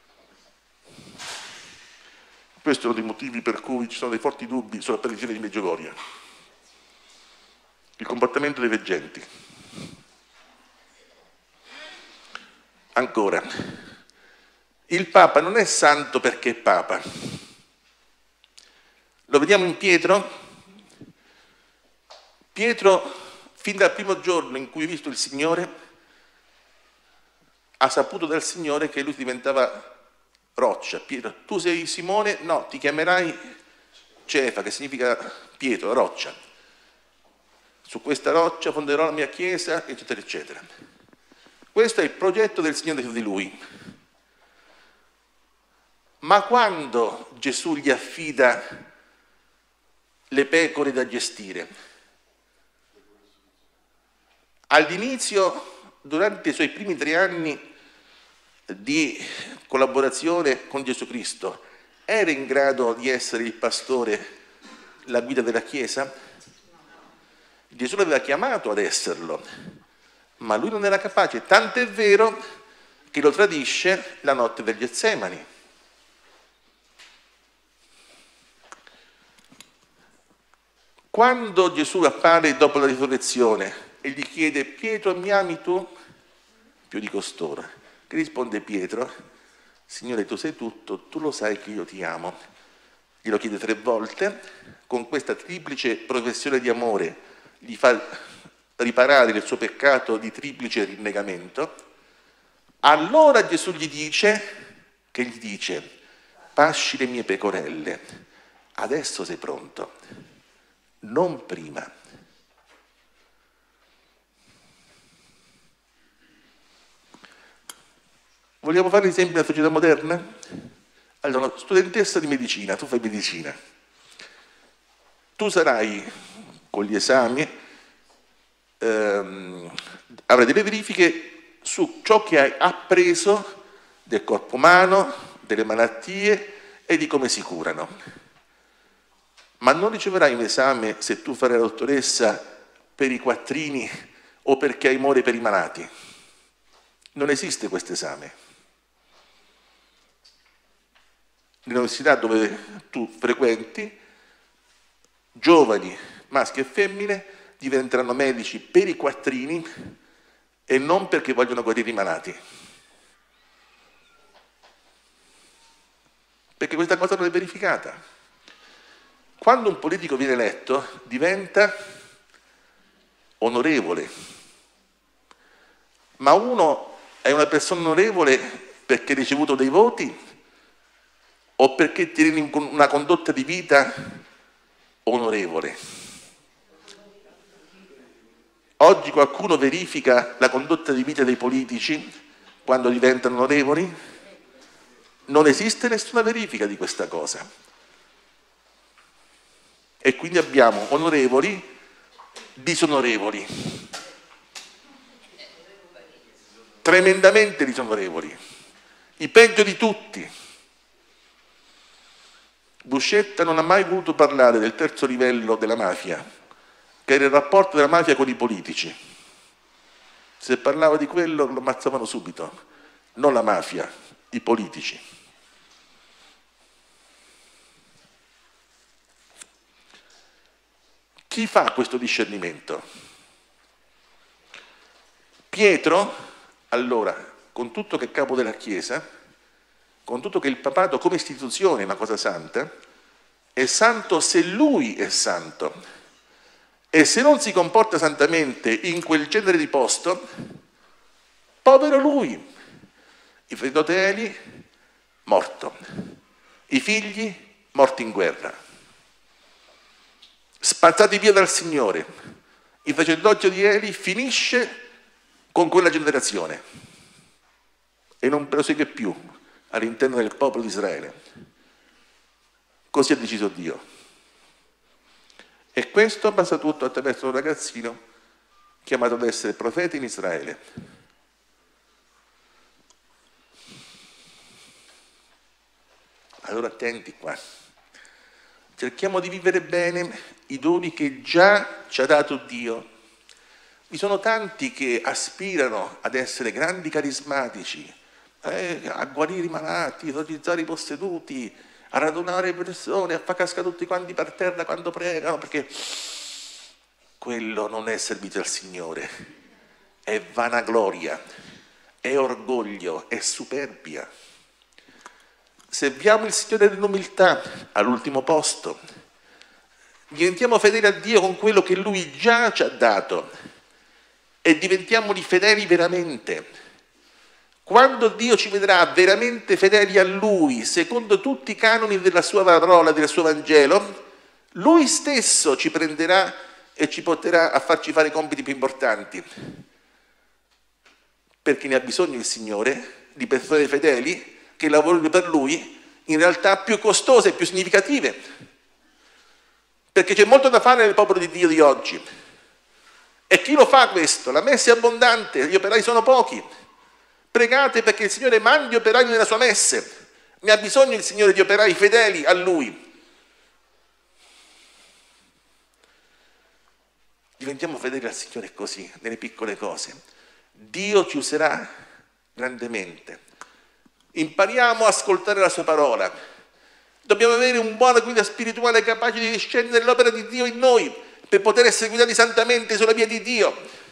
Questo è uno dei motivi per cui ci sono dei forti dubbi sull'apparizione di Medjugorje. Il comportamento dei veggenti. Ancora, il Papa non è santo perché è Papa. Lo vediamo in Pietro. Pietro, fin dal primo giorno in cui ha visto il Signore, ha saputo dal Signore che lui diventava roccia. Pietro, tu sei Simone? No, ti chiamerai Cefa, che significa Pietro, roccia. Su questa roccia fonderò la mia chiesa, eccetera, eccetera. Questo è il progetto del Signore su di lui. Ma quando Gesù gli affida le pecore da gestire? All'inizio, durante i suoi primi tre anni di collaborazione con Gesù Cristo, era in grado di essere il pastore, la guida della Chiesa? Gesù l'aveva chiamato ad esserlo, ma lui non era capace, tant'è vero che lo tradisce la notte del Getsemani. Quando Gesù appare dopo la risurrezione e gli chiede: Pietro, mi ami tu? Più di costoro. Che risponde Pietro? Signore, tu sei tutto, tu lo sai che io ti amo. Glielo chiede tre volte, con questa triplice professione di amore gli fa riparare il suo peccato di triplice rinnegamento. Allora Gesù gli dice, che gli dice: pasci le mie pecorelle, adesso sei pronto, non prima. Vogliamo fare l'esempio della società moderna? Allora, studentessa di medicina, tu fai medicina. Tu sarai, con gli esami, ehm, avrai delle verifiche su ciò che hai appreso del corpo umano, delle malattie e di come si curano. ma non riceverai un esame se tu farai la dottoressa per i quattrini o perché hai amore per i malati. Non esiste questo esame. Nell'università dove tu frequenti, giovani, maschi e femmine, diventeranno medici per i quattrini e non perché vogliono guarire i malati. Perché questa cosa non è verificata. Quando un politico viene eletto, diventa onorevole. Ma uno è una persona onorevole perché ha ricevuto dei voti o perché tiene una condotta di vita onorevole? Oggi qualcuno verifica la condotta di vita dei politici quando diventano onorevoli? Non esiste nessuna verifica di questa cosa. E quindi abbiamo onorevoli, disonorevoli, tremendamente disonorevoli, i peggio di tutti. Buscetta non ha mai voluto parlare del terzo livello della mafia, che era il rapporto della mafia con i politici. Se parlava di quello lo ammazzavano subito, non la mafia, i politici. Chi fa questo discernimento? Pietro, allora, con tutto che è capo della Chiesa, con tutto che il papato come istituzione è una cosa santa, è santo se lui è santo. E se non si comporta santamente in quel genere di posto, povero lui. I fratelli, morto. I figli, morti in guerra. Spazzati via dal Signore. Il sacerdozio di Eli finisce con quella generazione e non prosegue più all'interno del popolo di Israele. Così ha deciso Dio. E questo passa tutto attraverso un ragazzino chiamato ad essere profeta in Israele. Allora attenti qua. Cerchiamo di vivere bene i doni che già ci ha dato Dio. Vi sono tanti che aspirano ad essere grandi carismatici, eh, a guarire i malati, a esorcizzare i posseduti, a radunare persone, a far cascare tutti quanti per terra quando pregano, perché quello non è servizio al Signore, è vanagloria, è orgoglio, è superbia. Serviamo il Signore nell'umiltà all'ultimo posto, diventiamo fedeli a Dio con quello che Lui già ci ha dato e diventiamoli fedeli veramente. Quando Dio ci vedrà veramente fedeli a Lui, secondo tutti i canoni della sua parola, del suo Vangelo, Lui stesso ci prenderà e ci porterà a farci fare i compiti più importanti. Perché ne ha bisogno il Signore di persone fedeli che lavorino per Lui in realtà più costose e più significative. Perché c'è molto da fare nel popolo di Dio di oggi. E chi lo fa questo? La messe è abbondante, gli operai sono pochi. Pregate perché il Signore mandi operai nella sua messe. Ne ha bisogno il Signore di operai fedeli a Lui. Diventiamo fedeli al Signore così, nelle piccole cose. Dio ci userà grandemente. Impariamo a ascoltare la sua parola. Dobbiamo avere un buona guida spirituale capace di discendere l'opera di Dio in noi per poter essere guidati santamente sulla via di Dio.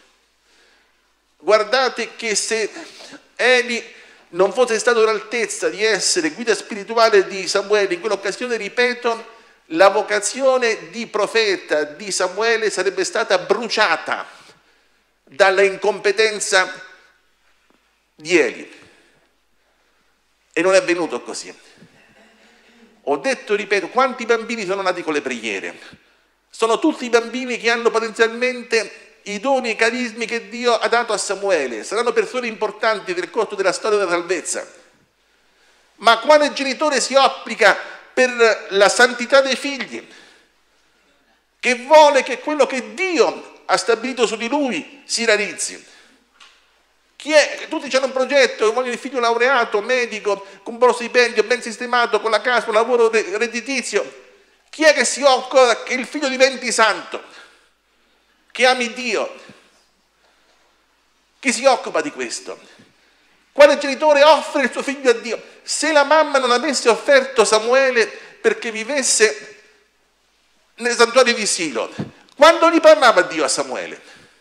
Guardate che se Eli non fosse stato all'altezza di essere guida spirituale di Samuele in quell'occasione, ripeto, la vocazione di profeta di Samuele sarebbe stata bruciata dalla incompetenza di Eli. E non è avvenuto così. Ho detto, ripeto, quanti bambini sono nati con le preghiere? Sono tutti i bambini che hanno potenzialmente i doni e i carismi che Dio ha dato a Samuele. Saranno persone importanti nel corso della storia della salvezza. Ma quale genitore si applica per la santità dei figli? Che vuole che quello che Dio ha stabilito su di lui si realizzi. Chi è? Tutti hanno un progetto, vogliono il figlio laureato, medico, con un buono stipendio, ben sistemato, con la casa, un lavoro redditizio. Chi è che si occupa che il figlio diventi santo, che ami Dio? Chi si occupa di questo? Quale genitore offre il suo figlio a Dio? Se la mamma non avesse offerto Samuele perché vivesse nel santuario di Silo, quando gli parlava Dio a Samuele?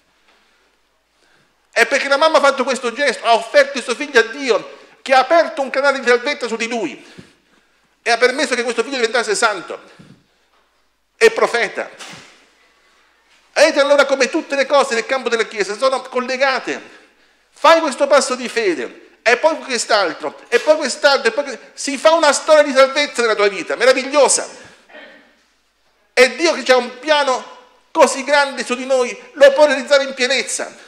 È perché la mamma ha fatto questo gesto, ha offerto il suo figlio a Dio, che ha aperto un canale di salvezza su di lui e ha permesso che questo figlio diventasse santo e profeta. Vedete allora come tutte le cose nel campo della Chiesa sono collegate. Fai questo passo di fede e poi quest'altro e poi quest'altro e poi si fa una storia di salvezza nella tua vita meravigliosa. E Dio che ha un piano così grande su di noi lo può realizzare in pienezza.